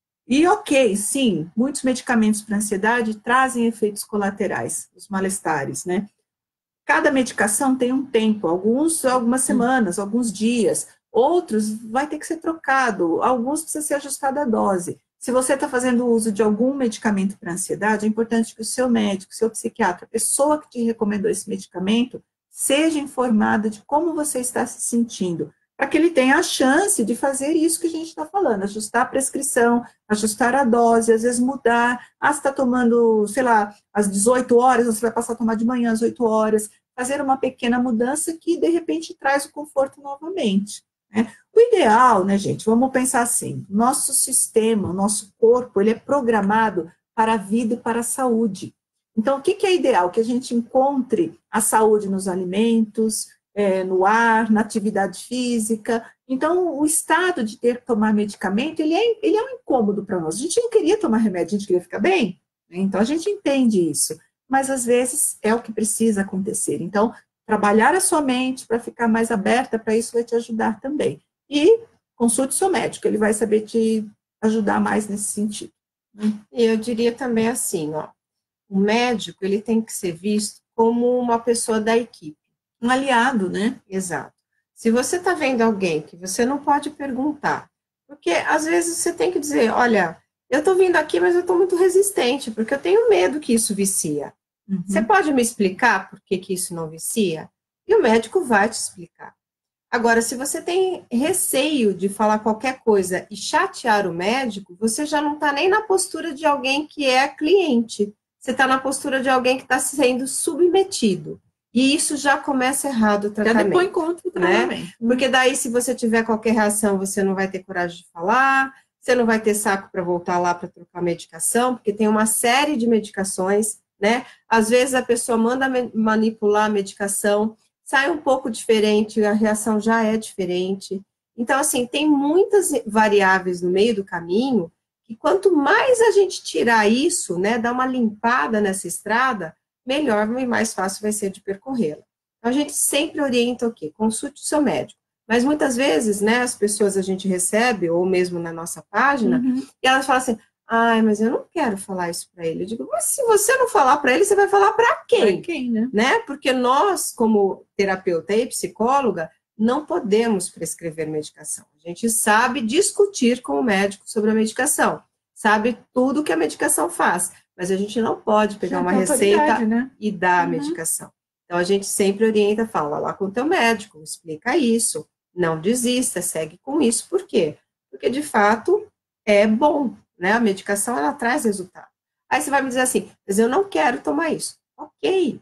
Speaker 1: E ok, sim, muitos medicamentos para ansiedade trazem efeitos colaterais, os malestares, né? Cada medicação tem um tempo, alguns algumas semanas, alguns dias, outros vai ter que ser trocado, alguns precisa ser ajustada a dose. Se você está fazendo uso de algum medicamento para ansiedade, é importante que o seu médico, o seu psiquiatra, a pessoa que te recomendou esse medicamento, seja informada de como você está se sentindo, para que ele tenha a chance de fazer isso que a gente está falando, ajustar a prescrição, ajustar a dose, às vezes mudar, ah, você está tomando, sei lá, às dezoito horas, você vai passar a tomar de manhã às oito horas, fazer uma pequena mudança que, de repente, traz o conforto novamente. Né? O ideal, né, gente, vamos pensar assim, nosso sistema, o nosso corpo, ele é programado para a vida e para a saúde. Então, o que, que é ideal? Que a gente encontre a saúde nos alimentos, é, no ar, na atividade física. Então, o estado de ter que tomar medicamento, ele é, ele é um incômodo para nós. A gente não queria tomar remédio, a gente queria ficar bem. Né? Então, a gente entende isso. Mas, às vezes, é o que precisa acontecer. Então, trabalhar a sua mente para ficar mais aberta para isso vai te ajudar também. E consulte seu médico, ele vai saber te ajudar mais nesse sentido.
Speaker 2: Né? E eu diria também assim, ó, o médico, ele tem que ser visto como uma pessoa da equipe.
Speaker 1: Um aliado, né?
Speaker 2: Exato. Se você está vendo alguém que você não pode perguntar, porque às vezes você tem que dizer, olha, eu estou vindo aqui, mas eu estou muito resistente, porque eu tenho medo que isso vicia. Uhum. Você pode me explicar por que, que isso não vicia? E o médico vai te explicar. Agora, se você tem receio de falar qualquer coisa e chatear o médico, você já não está nem na postura de alguém que é cliente. Você está na postura de alguém que está sendo submetido. E isso já começa errado o tratamento. Já
Speaker 1: depois encontra o tratamento.
Speaker 2: Né? Porque daí, se você tiver qualquer reação, você não vai ter coragem de falar, você não vai ter saco para voltar lá para trocar medicação, porque tem uma série de medicações, né? Às vezes a pessoa manda manipular a medicação, sai um pouco diferente, a reação já é diferente. Então, assim, tem muitas variáveis no meio do caminho, que quanto mais a gente tirar isso, né, dar uma limpada nessa estrada, melhor e mais fácil vai ser de percorrê-la. Então, a gente sempre orienta o quê? Consulte o seu médico. Mas muitas vezes, né, as pessoas a gente recebe, ou mesmo na nossa página, uhum. e elas falam assim, ai, mas eu não quero falar isso para ele. Eu digo, mas se você não falar para ele, você vai falar para quem?
Speaker 1: Para quem, né?
Speaker 2: né? Porque nós, como terapeuta e psicóloga, não podemos prescrever medicação. A gente sabe discutir com o médico sobre a medicação, sabe tudo que a medicação faz, mas a gente não pode pegar uma receita, né? E dar uhum. a medicação. Então, a gente sempre orienta, fala lá com o teu médico, explica isso, não desista, segue com isso. Por quê? Porque, de fato, é bom, né? A medicação, ela traz resultado. Aí você vai me dizer assim, mas eu não quero tomar isso. Ok,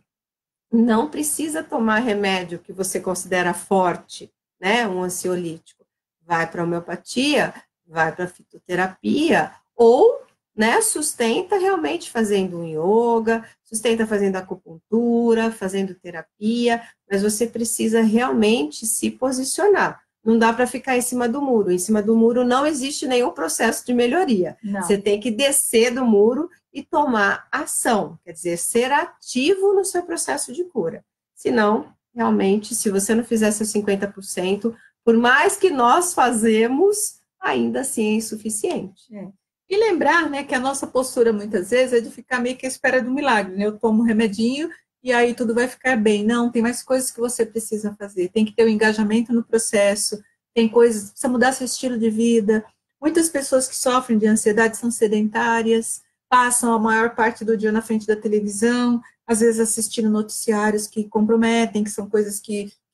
Speaker 2: não precisa tomar remédio que você considera forte, né? Um ansiolítico. Vai para a homeopatia, vai para a fitoterapia, ou... Né, sustenta realmente fazendo um yoga, sustenta fazendo acupuntura, fazendo terapia, mas você precisa realmente se posicionar. Não dá para ficar em cima do muro. Em cima do muro não existe nenhum processo de melhoria. Não. Você tem que descer do muro e tomar ação, quer dizer, ser ativo no seu processo de cura. Senão, realmente, se você não fizer seus cinquenta por cento, por mais que nós fazemos, ainda assim é insuficiente.
Speaker 1: É. E lembrar, né, que a nossa postura, muitas vezes, é de ficar meio que à espera do milagre, né? Eu tomo um remedinho e aí tudo vai ficar bem. Não, tem mais coisas que você precisa fazer. Tem que ter o engajamento no processo, tem coisas, precisa mudar seu estilo de vida. Muitas pessoas que sofrem de ansiedade são sedentárias, passam a maior parte do dia na frente da televisão, às vezes assistindo noticiários que comprometem, que são coisas que,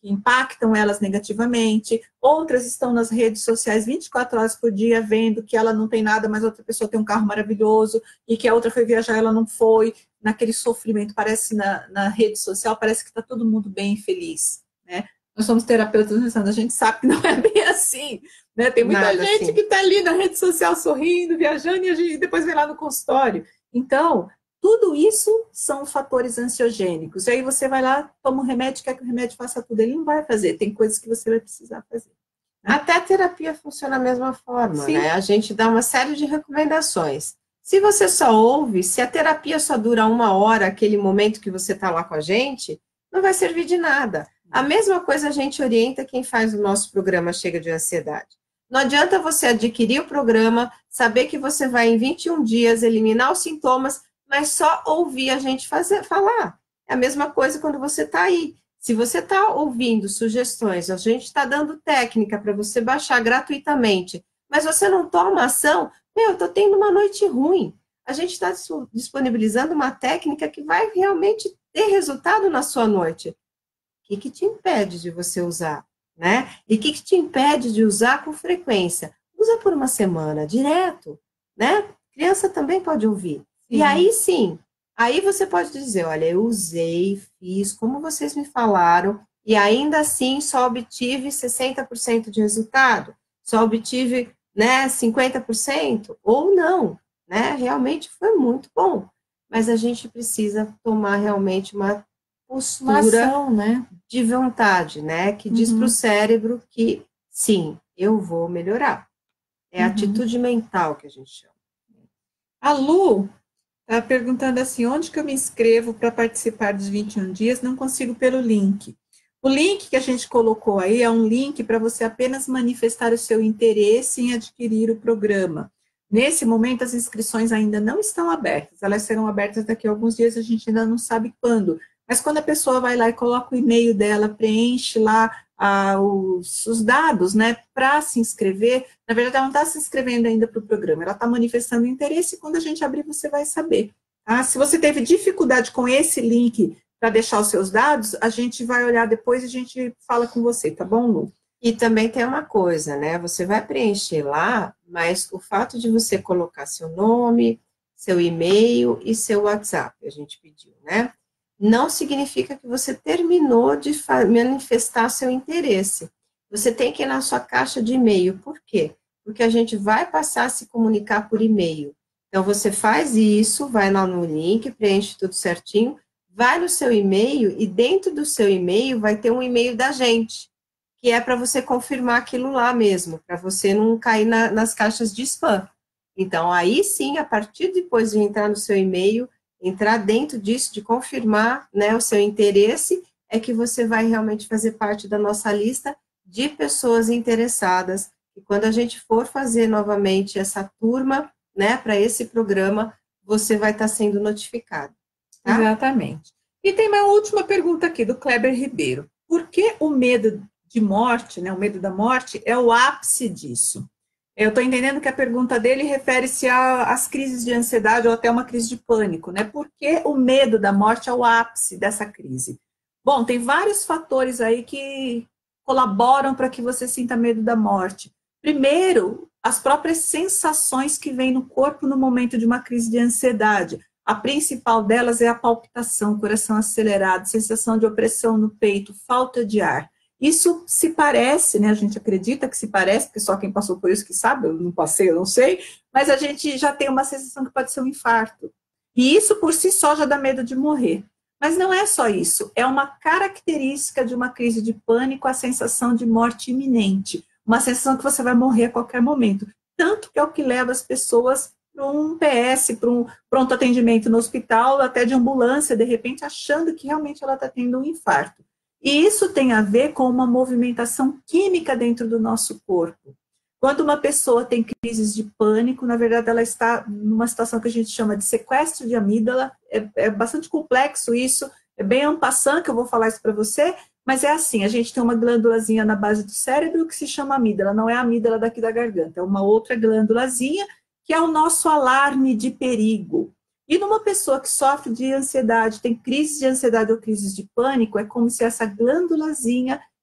Speaker 1: que impactam elas negativamente, outras estão nas redes sociais vinte e quatro horas por dia, vendo que ela não tem nada, mas outra pessoa tem um carro maravilhoso, e que a outra foi viajar, ela não foi, naquele sofrimento, parece na, na rede social, parece que está todo mundo bem e feliz, né? Nós somos terapeutas, a gente sabe que não é bem assim, né? Tem muita Nada gente assim. que está ali na rede social sorrindo, viajando, e a gente depois vem lá no consultório. Então, tudo isso são fatores ansiogênicos. E aí você vai lá, toma um remédio, quer que o remédio faça tudo. Ele não vai fazer, tem coisas que você vai precisar fazer.
Speaker 2: Né? Até a terapia funciona da mesma forma, Sim. né? A gente dá uma série de recomendações. Se você só ouve, se a terapia só dura uma hora, aquele momento que você está lá com a gente, não vai servir de nada. A mesma coisa a gente orienta quem faz o nosso programa Chega de Ansiedade. Não adianta você adquirir o programa, saber que você vai em vinte e um dias eliminar os sintomas, mas só ouvir a gente fazer, falar. É a mesma coisa quando você está aí. Se você está ouvindo sugestões, a gente está dando técnica para você baixar gratuitamente, mas você não toma ação, meu, eu estou tendo uma noite ruim. A gente está disponibilizando uma técnica que vai realmente ter resultado na sua noite. O que, que te impede de você usar, né? E o que, que te impede de usar com frequência? Usa por uma semana, direto, né? Criança também pode ouvir. Sim. E aí sim, aí você pode dizer, olha, eu usei, fiz, como vocês me falaram, e ainda assim só obtive sessenta por cento de resultado, só obtive, né, cinquenta por cento, ou não, né? Realmente foi muito bom. Mas a gente precisa tomar realmente uma postura uma ação, né? de vontade, né? Que diz uhum. para o cérebro que, sim, eu vou melhorar. É a uhum. atitude mental que a gente chama.
Speaker 1: A Lu está perguntando assim, onde que eu me inscrevo para participar dos vinte e um dias? Não consigo pelo link. O link que a gente colocou aí é um link para você apenas manifestar o seu interesse em adquirir o programa. Nesse momento, as inscrições ainda não estão abertas. Elas serão abertas daqui a alguns dias, a gente ainda não sabe quando. Mas quando a pessoa vai lá e coloca o e-mail dela, preenche lá ah, os, os dados, né, para se inscrever, na verdade ela não está se inscrevendo ainda para o programa, ela está manifestando interesse e quando a gente abrir você vai saber. Tá? Se você teve dificuldade com esse link para deixar os seus dados, a gente vai olhar depois e a gente fala com você, tá bom, Lu?
Speaker 2: E também tem uma coisa, né, você vai preencher lá, mas o fato de você colocar seu nome, seu e-mail e seu WhatsApp, a gente pediu, né? Não significa que você terminou de manifestar seu interesse. Você tem que ir na sua caixa de e-mail. Por quê? Porque a gente vai passar a se comunicar por e-mail. Então, você faz isso, vai lá no link, preenche tudo certinho, vai no seu e-mail e dentro do seu e-mail vai ter um e-mail da gente, que é para você confirmar aquilo lá mesmo, para você não cair na, nas caixas de spam. Então, aí sim, a partir depois de entrar no seu e-mail, entrar dentro disso, de confirmar, né, o seu interesse, é que você vai realmente fazer parte da nossa lista de pessoas interessadas. E quando a gente for fazer novamente essa turma, né, para esse programa, você vai estar sendo notificado.
Speaker 1: Tá? Exatamente. E tem uma última pergunta aqui, do Kleber Ribeiro. Por que o medo de morte, né, o medo da morte, é o ápice disso? Eu estou entendendo que a pergunta dele refere-se às crises de ansiedade ou até uma crise de pânico, né? Por que o medo da morte é o ápice dessa crise? Bom, tem vários fatores aí que colaboram para que você sinta medo da morte. Primeiro, as próprias sensações que vêm no corpo no momento de uma crise de ansiedade. A principal delas é a palpitação, coração acelerado, sensação de opressão no peito, falta de ar. Isso se parece, né? A gente acredita que se parece, porque só quem passou por isso que sabe, eu não passei, eu não sei, mas a gente já tem uma sensação que pode ser um infarto. E isso por si só já dá medo de morrer. Mas não é só isso, é uma característica de uma crise de pânico a sensação de morte iminente, uma sensação que você vai morrer a qualquer momento. Tanto que é o que leva as pessoas para um P S, para um pronto atendimento no hospital, até de ambulância, de repente, achando que realmente ela está tendo um infarto. E isso tem a ver com uma movimentação química dentro do nosso corpo. Quando uma pessoa tem crises de pânico, na verdade ela está numa situação que a gente chama de sequestro de amígdala, é, é bastante complexo isso, é bem en passant que eu vou falar isso para você, mas é assim, a gente tem uma glândulazinha na base do cérebro que se chama amígdala, não é a amígdala daqui da garganta, é uma outra glândulazinha que é o nosso alarme de perigo. E numa pessoa que sofre de ansiedade, tem crises de ansiedade ou crises de pânico, é como se essa glândulazinha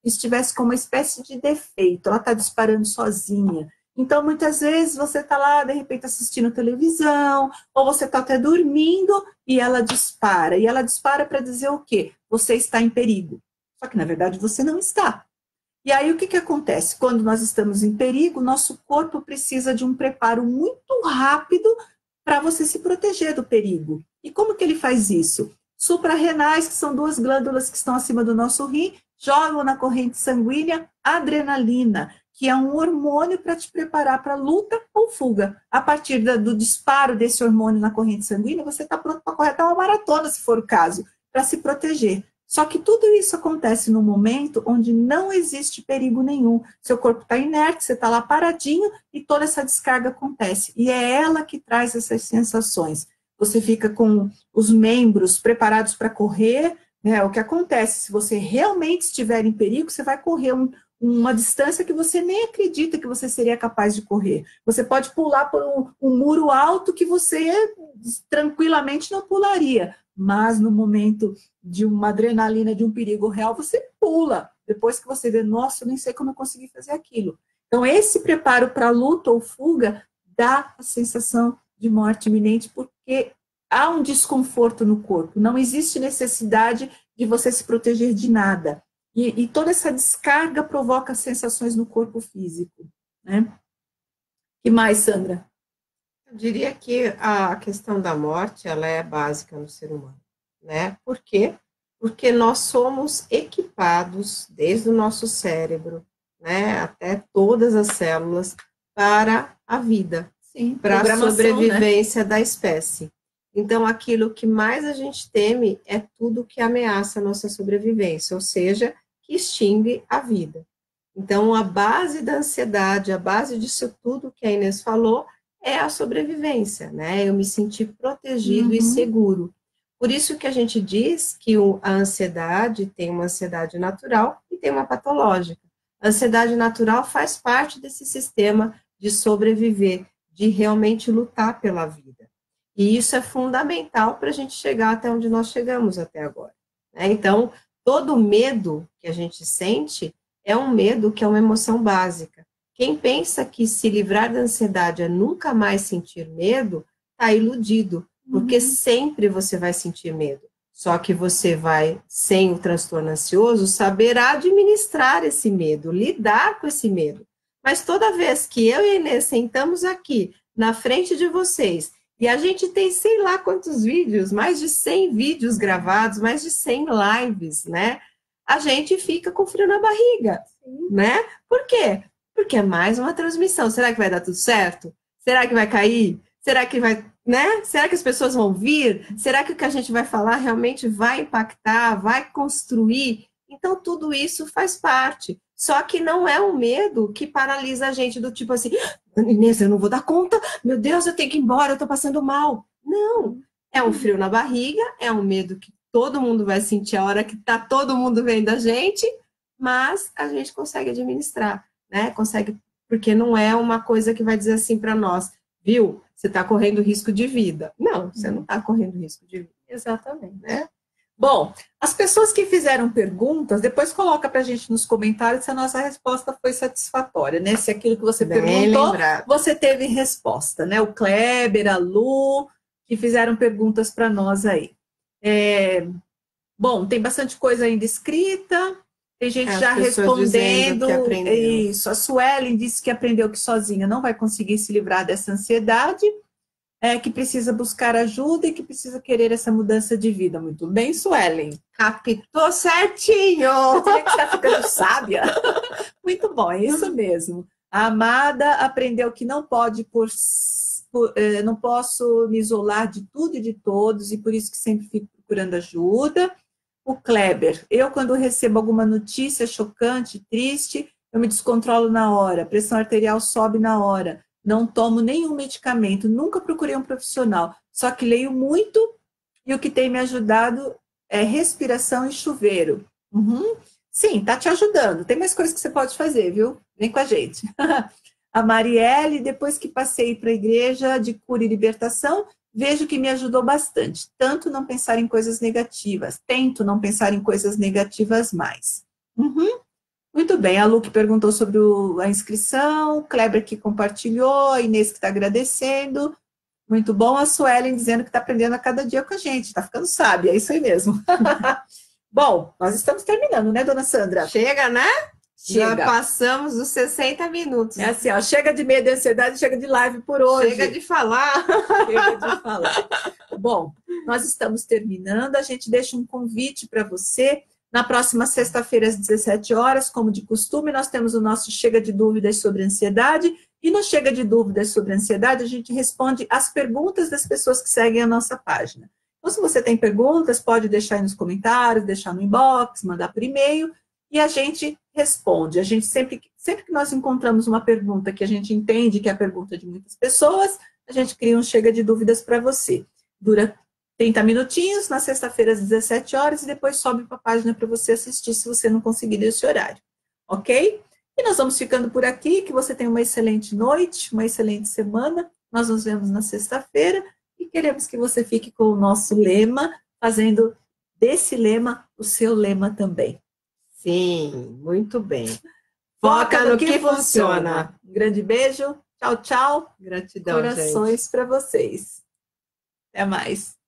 Speaker 1: estivesse com uma espécie de defeito, ela está disparando sozinha. Então, muitas vezes, você está lá, de repente, assistindo televisão, ou você está até dormindo, e ela dispara. E ela dispara para dizer o quê? Você está em perigo. Só que, na verdade, você não está. E aí, o que, que acontece? Quando nós estamos em perigo, nosso corpo precisa de um preparo muito rápido para você se proteger do perigo. E como que ele faz isso? Suprarrenais, que são duas glândulas que estão acima do nosso rim, jogam na corrente sanguínea adrenalina, que é um hormônio para te preparar para luta ou fuga. A partir da, do disparo desse hormônio na corrente sanguínea, você está pronto para correr até uma maratona, se for o caso, para se proteger. Só que tudo isso acontece no momento onde não existe perigo nenhum. Seu corpo está inerte, você está lá paradinho e toda essa descarga acontece. E é ela que traz essas sensações. Você fica com os membros preparados para correr, né? O que acontece, se você realmente estiver em perigo, você vai correr um, uma distância que você nem acredita que você seria capaz de correr. Você pode pular por um, um muro alto que você tranquilamente não pularia. Mas no momento de uma adrenalina, de um perigo real, você pula. Depois que você vê, nossa, eu nem sei como eu consegui fazer aquilo. Então, esse preparo para luta ou fuga dá a sensação de morte iminente, porque há um desconforto no corpo. Não existe necessidade de você se proteger de nada. E, e toda essa descarga provoca sensações no corpo físico, né? O que mais, Sandra?
Speaker 2: Eu diria que a questão da morte, ela é básica no ser humano, né? Por quê? Porque nós somos equipados, desde o nosso cérebro, né, até todas as células, para a vida, para a sobrevivência, né, da espécie. Então, aquilo que mais a gente teme é tudo que ameaça a nossa sobrevivência, ou seja, que extingue a vida. Então, a base da ansiedade, a base disso tudo que a Inês falou, é a sobrevivência, né? Eu me sentir protegido, uhum, e seguro. Por isso que a gente diz que a ansiedade tem uma ansiedade natural e tem uma patológica. A ansiedade natural faz parte desse sistema de sobreviver, de realmente lutar pela vida. E isso é fundamental para a gente chegar até onde nós chegamos até agora, né? Então, todo medo que a gente sente é um medo que é uma emoção básica. Quem pensa que se livrar da ansiedade é nunca mais sentir medo, está iludido, porque, uhum, sempre você vai sentir medo. Só que você vai, sem o transtorno ansioso, saber administrar esse medo, lidar com esse medo. Mas toda vez que eu e a Inês sentamos aqui, na frente de vocês, e a gente tem sei lá quantos vídeos, mais de cem vídeos gravados, mais de cem lives, né? A gente fica com frio na barriga, né? Por quê? Porque é mais uma transmissão. Será que vai dar tudo certo? Será que vai cair? Será que vai, né? Será que as pessoas vão vir? Será que o que a gente vai falar realmente vai impactar, vai construir? Então, tudo isso faz parte. Só que não é um medo que paralisa a gente do tipo assim, Inês, eu não vou dar conta, meu Deus, eu tenho que ir embora, eu tô passando mal. Não, é um frio na barriga, é um medo que todo mundo vai sentir a hora que tá todo mundo vendo a gente, mas a gente consegue administrar, né? Consegue, porque não é uma coisa que vai dizer assim para nós, viu? Você está correndo risco de vida. Não, você não está correndo risco de vida.
Speaker 1: Exatamente, né? Bom, as pessoas que fizeram perguntas, depois coloca para a gente nos comentários se a nossa resposta foi satisfatória, né? Se aquilo que você Bem perguntou, lembrado. Você teve resposta, né? O Kleber, a Lu, que fizeram perguntas para nós aí. É, bom, tem bastante coisa ainda escrita, tem gente é, já respondendo. Isso, a Suelen disse que aprendeu que sozinha não vai conseguir se livrar dessa ansiedade, é, que precisa buscar ajuda e que precisa querer essa mudança de vida. Muito bem, Suelen.
Speaker 2: Captou certinho!
Speaker 1: Você que está ficando sábia. Muito bom, é isso mesmo. A Amada aprendeu que não pode por, por eh, não posso me isolar de tudo e de todos, e por isso que sempre fico procurando ajuda. O Kleber, eu quando recebo alguma notícia chocante, triste, eu me descontrolo na hora, a pressão arterial sobe na hora, não tomo nenhum medicamento, nunca procurei um profissional, só que leio muito e o que tem me ajudado é respiração e chuveiro. Uhum. Sim, tá te ajudando, tem mais coisas que você pode fazer, viu? Vem com a gente. A Marielle, depois que passei para a igreja de cura e libertação, vejo que me ajudou bastante, tanto não pensar em coisas negativas, tento não pensar em coisas negativas mais. Uhum. Muito bem, a Lu que perguntou sobre o, a inscrição, o Kleber que compartilhou, a Inês que está agradecendo. Muito bom, a Suelen dizendo que está aprendendo a cada dia com a gente, está ficando sábia, é isso aí mesmo. Bom, nós estamos terminando, né, dona Sandra?
Speaker 2: Chega, né?
Speaker 1: Chega.
Speaker 2: Já passamos os sessenta minutos.
Speaker 1: É assim, ó, chega de medo e ansiedade, chega de live por hoje.
Speaker 2: Chega de falar.
Speaker 1: Chega de falar. Bom, nós estamos terminando, a gente deixa um convite para você. Na próxima sexta-feira, às dezessete horas, como de costume, nós temos o nosso Chega de Dúvidas sobre Ansiedade. E no Chega de Dúvidas sobre Ansiedade, a gente responde as perguntas das pessoas que seguem a nossa página. Então, se você tem perguntas, pode deixar aí nos comentários, deixar no inbox, mandar por e-mail, e a gente responde. A gente sempre, sempre que nós encontramos uma pergunta que a gente entende que é a pergunta de muitas pessoas, a gente cria um Chega de Dúvidas para você. Dura trinta minutinhos, na sexta-feira às dezessete horas, e depois sobe para a página para você assistir se você não conseguir esse horário. Ok? E nós vamos ficando por aqui, que você tenha uma excelente noite, uma excelente semana. Nós nos vemos na sexta-feira e queremos que você fique com o nosso lema, fazendo desse lema o seu lema também.
Speaker 2: Sim, muito bem.
Speaker 1: Foca, Foca no, no que, que funciona.
Speaker 2: funciona.
Speaker 1: Um grande beijo. Tchau, tchau.
Speaker 2: Gratidão,
Speaker 1: Corações para vocês. Até mais.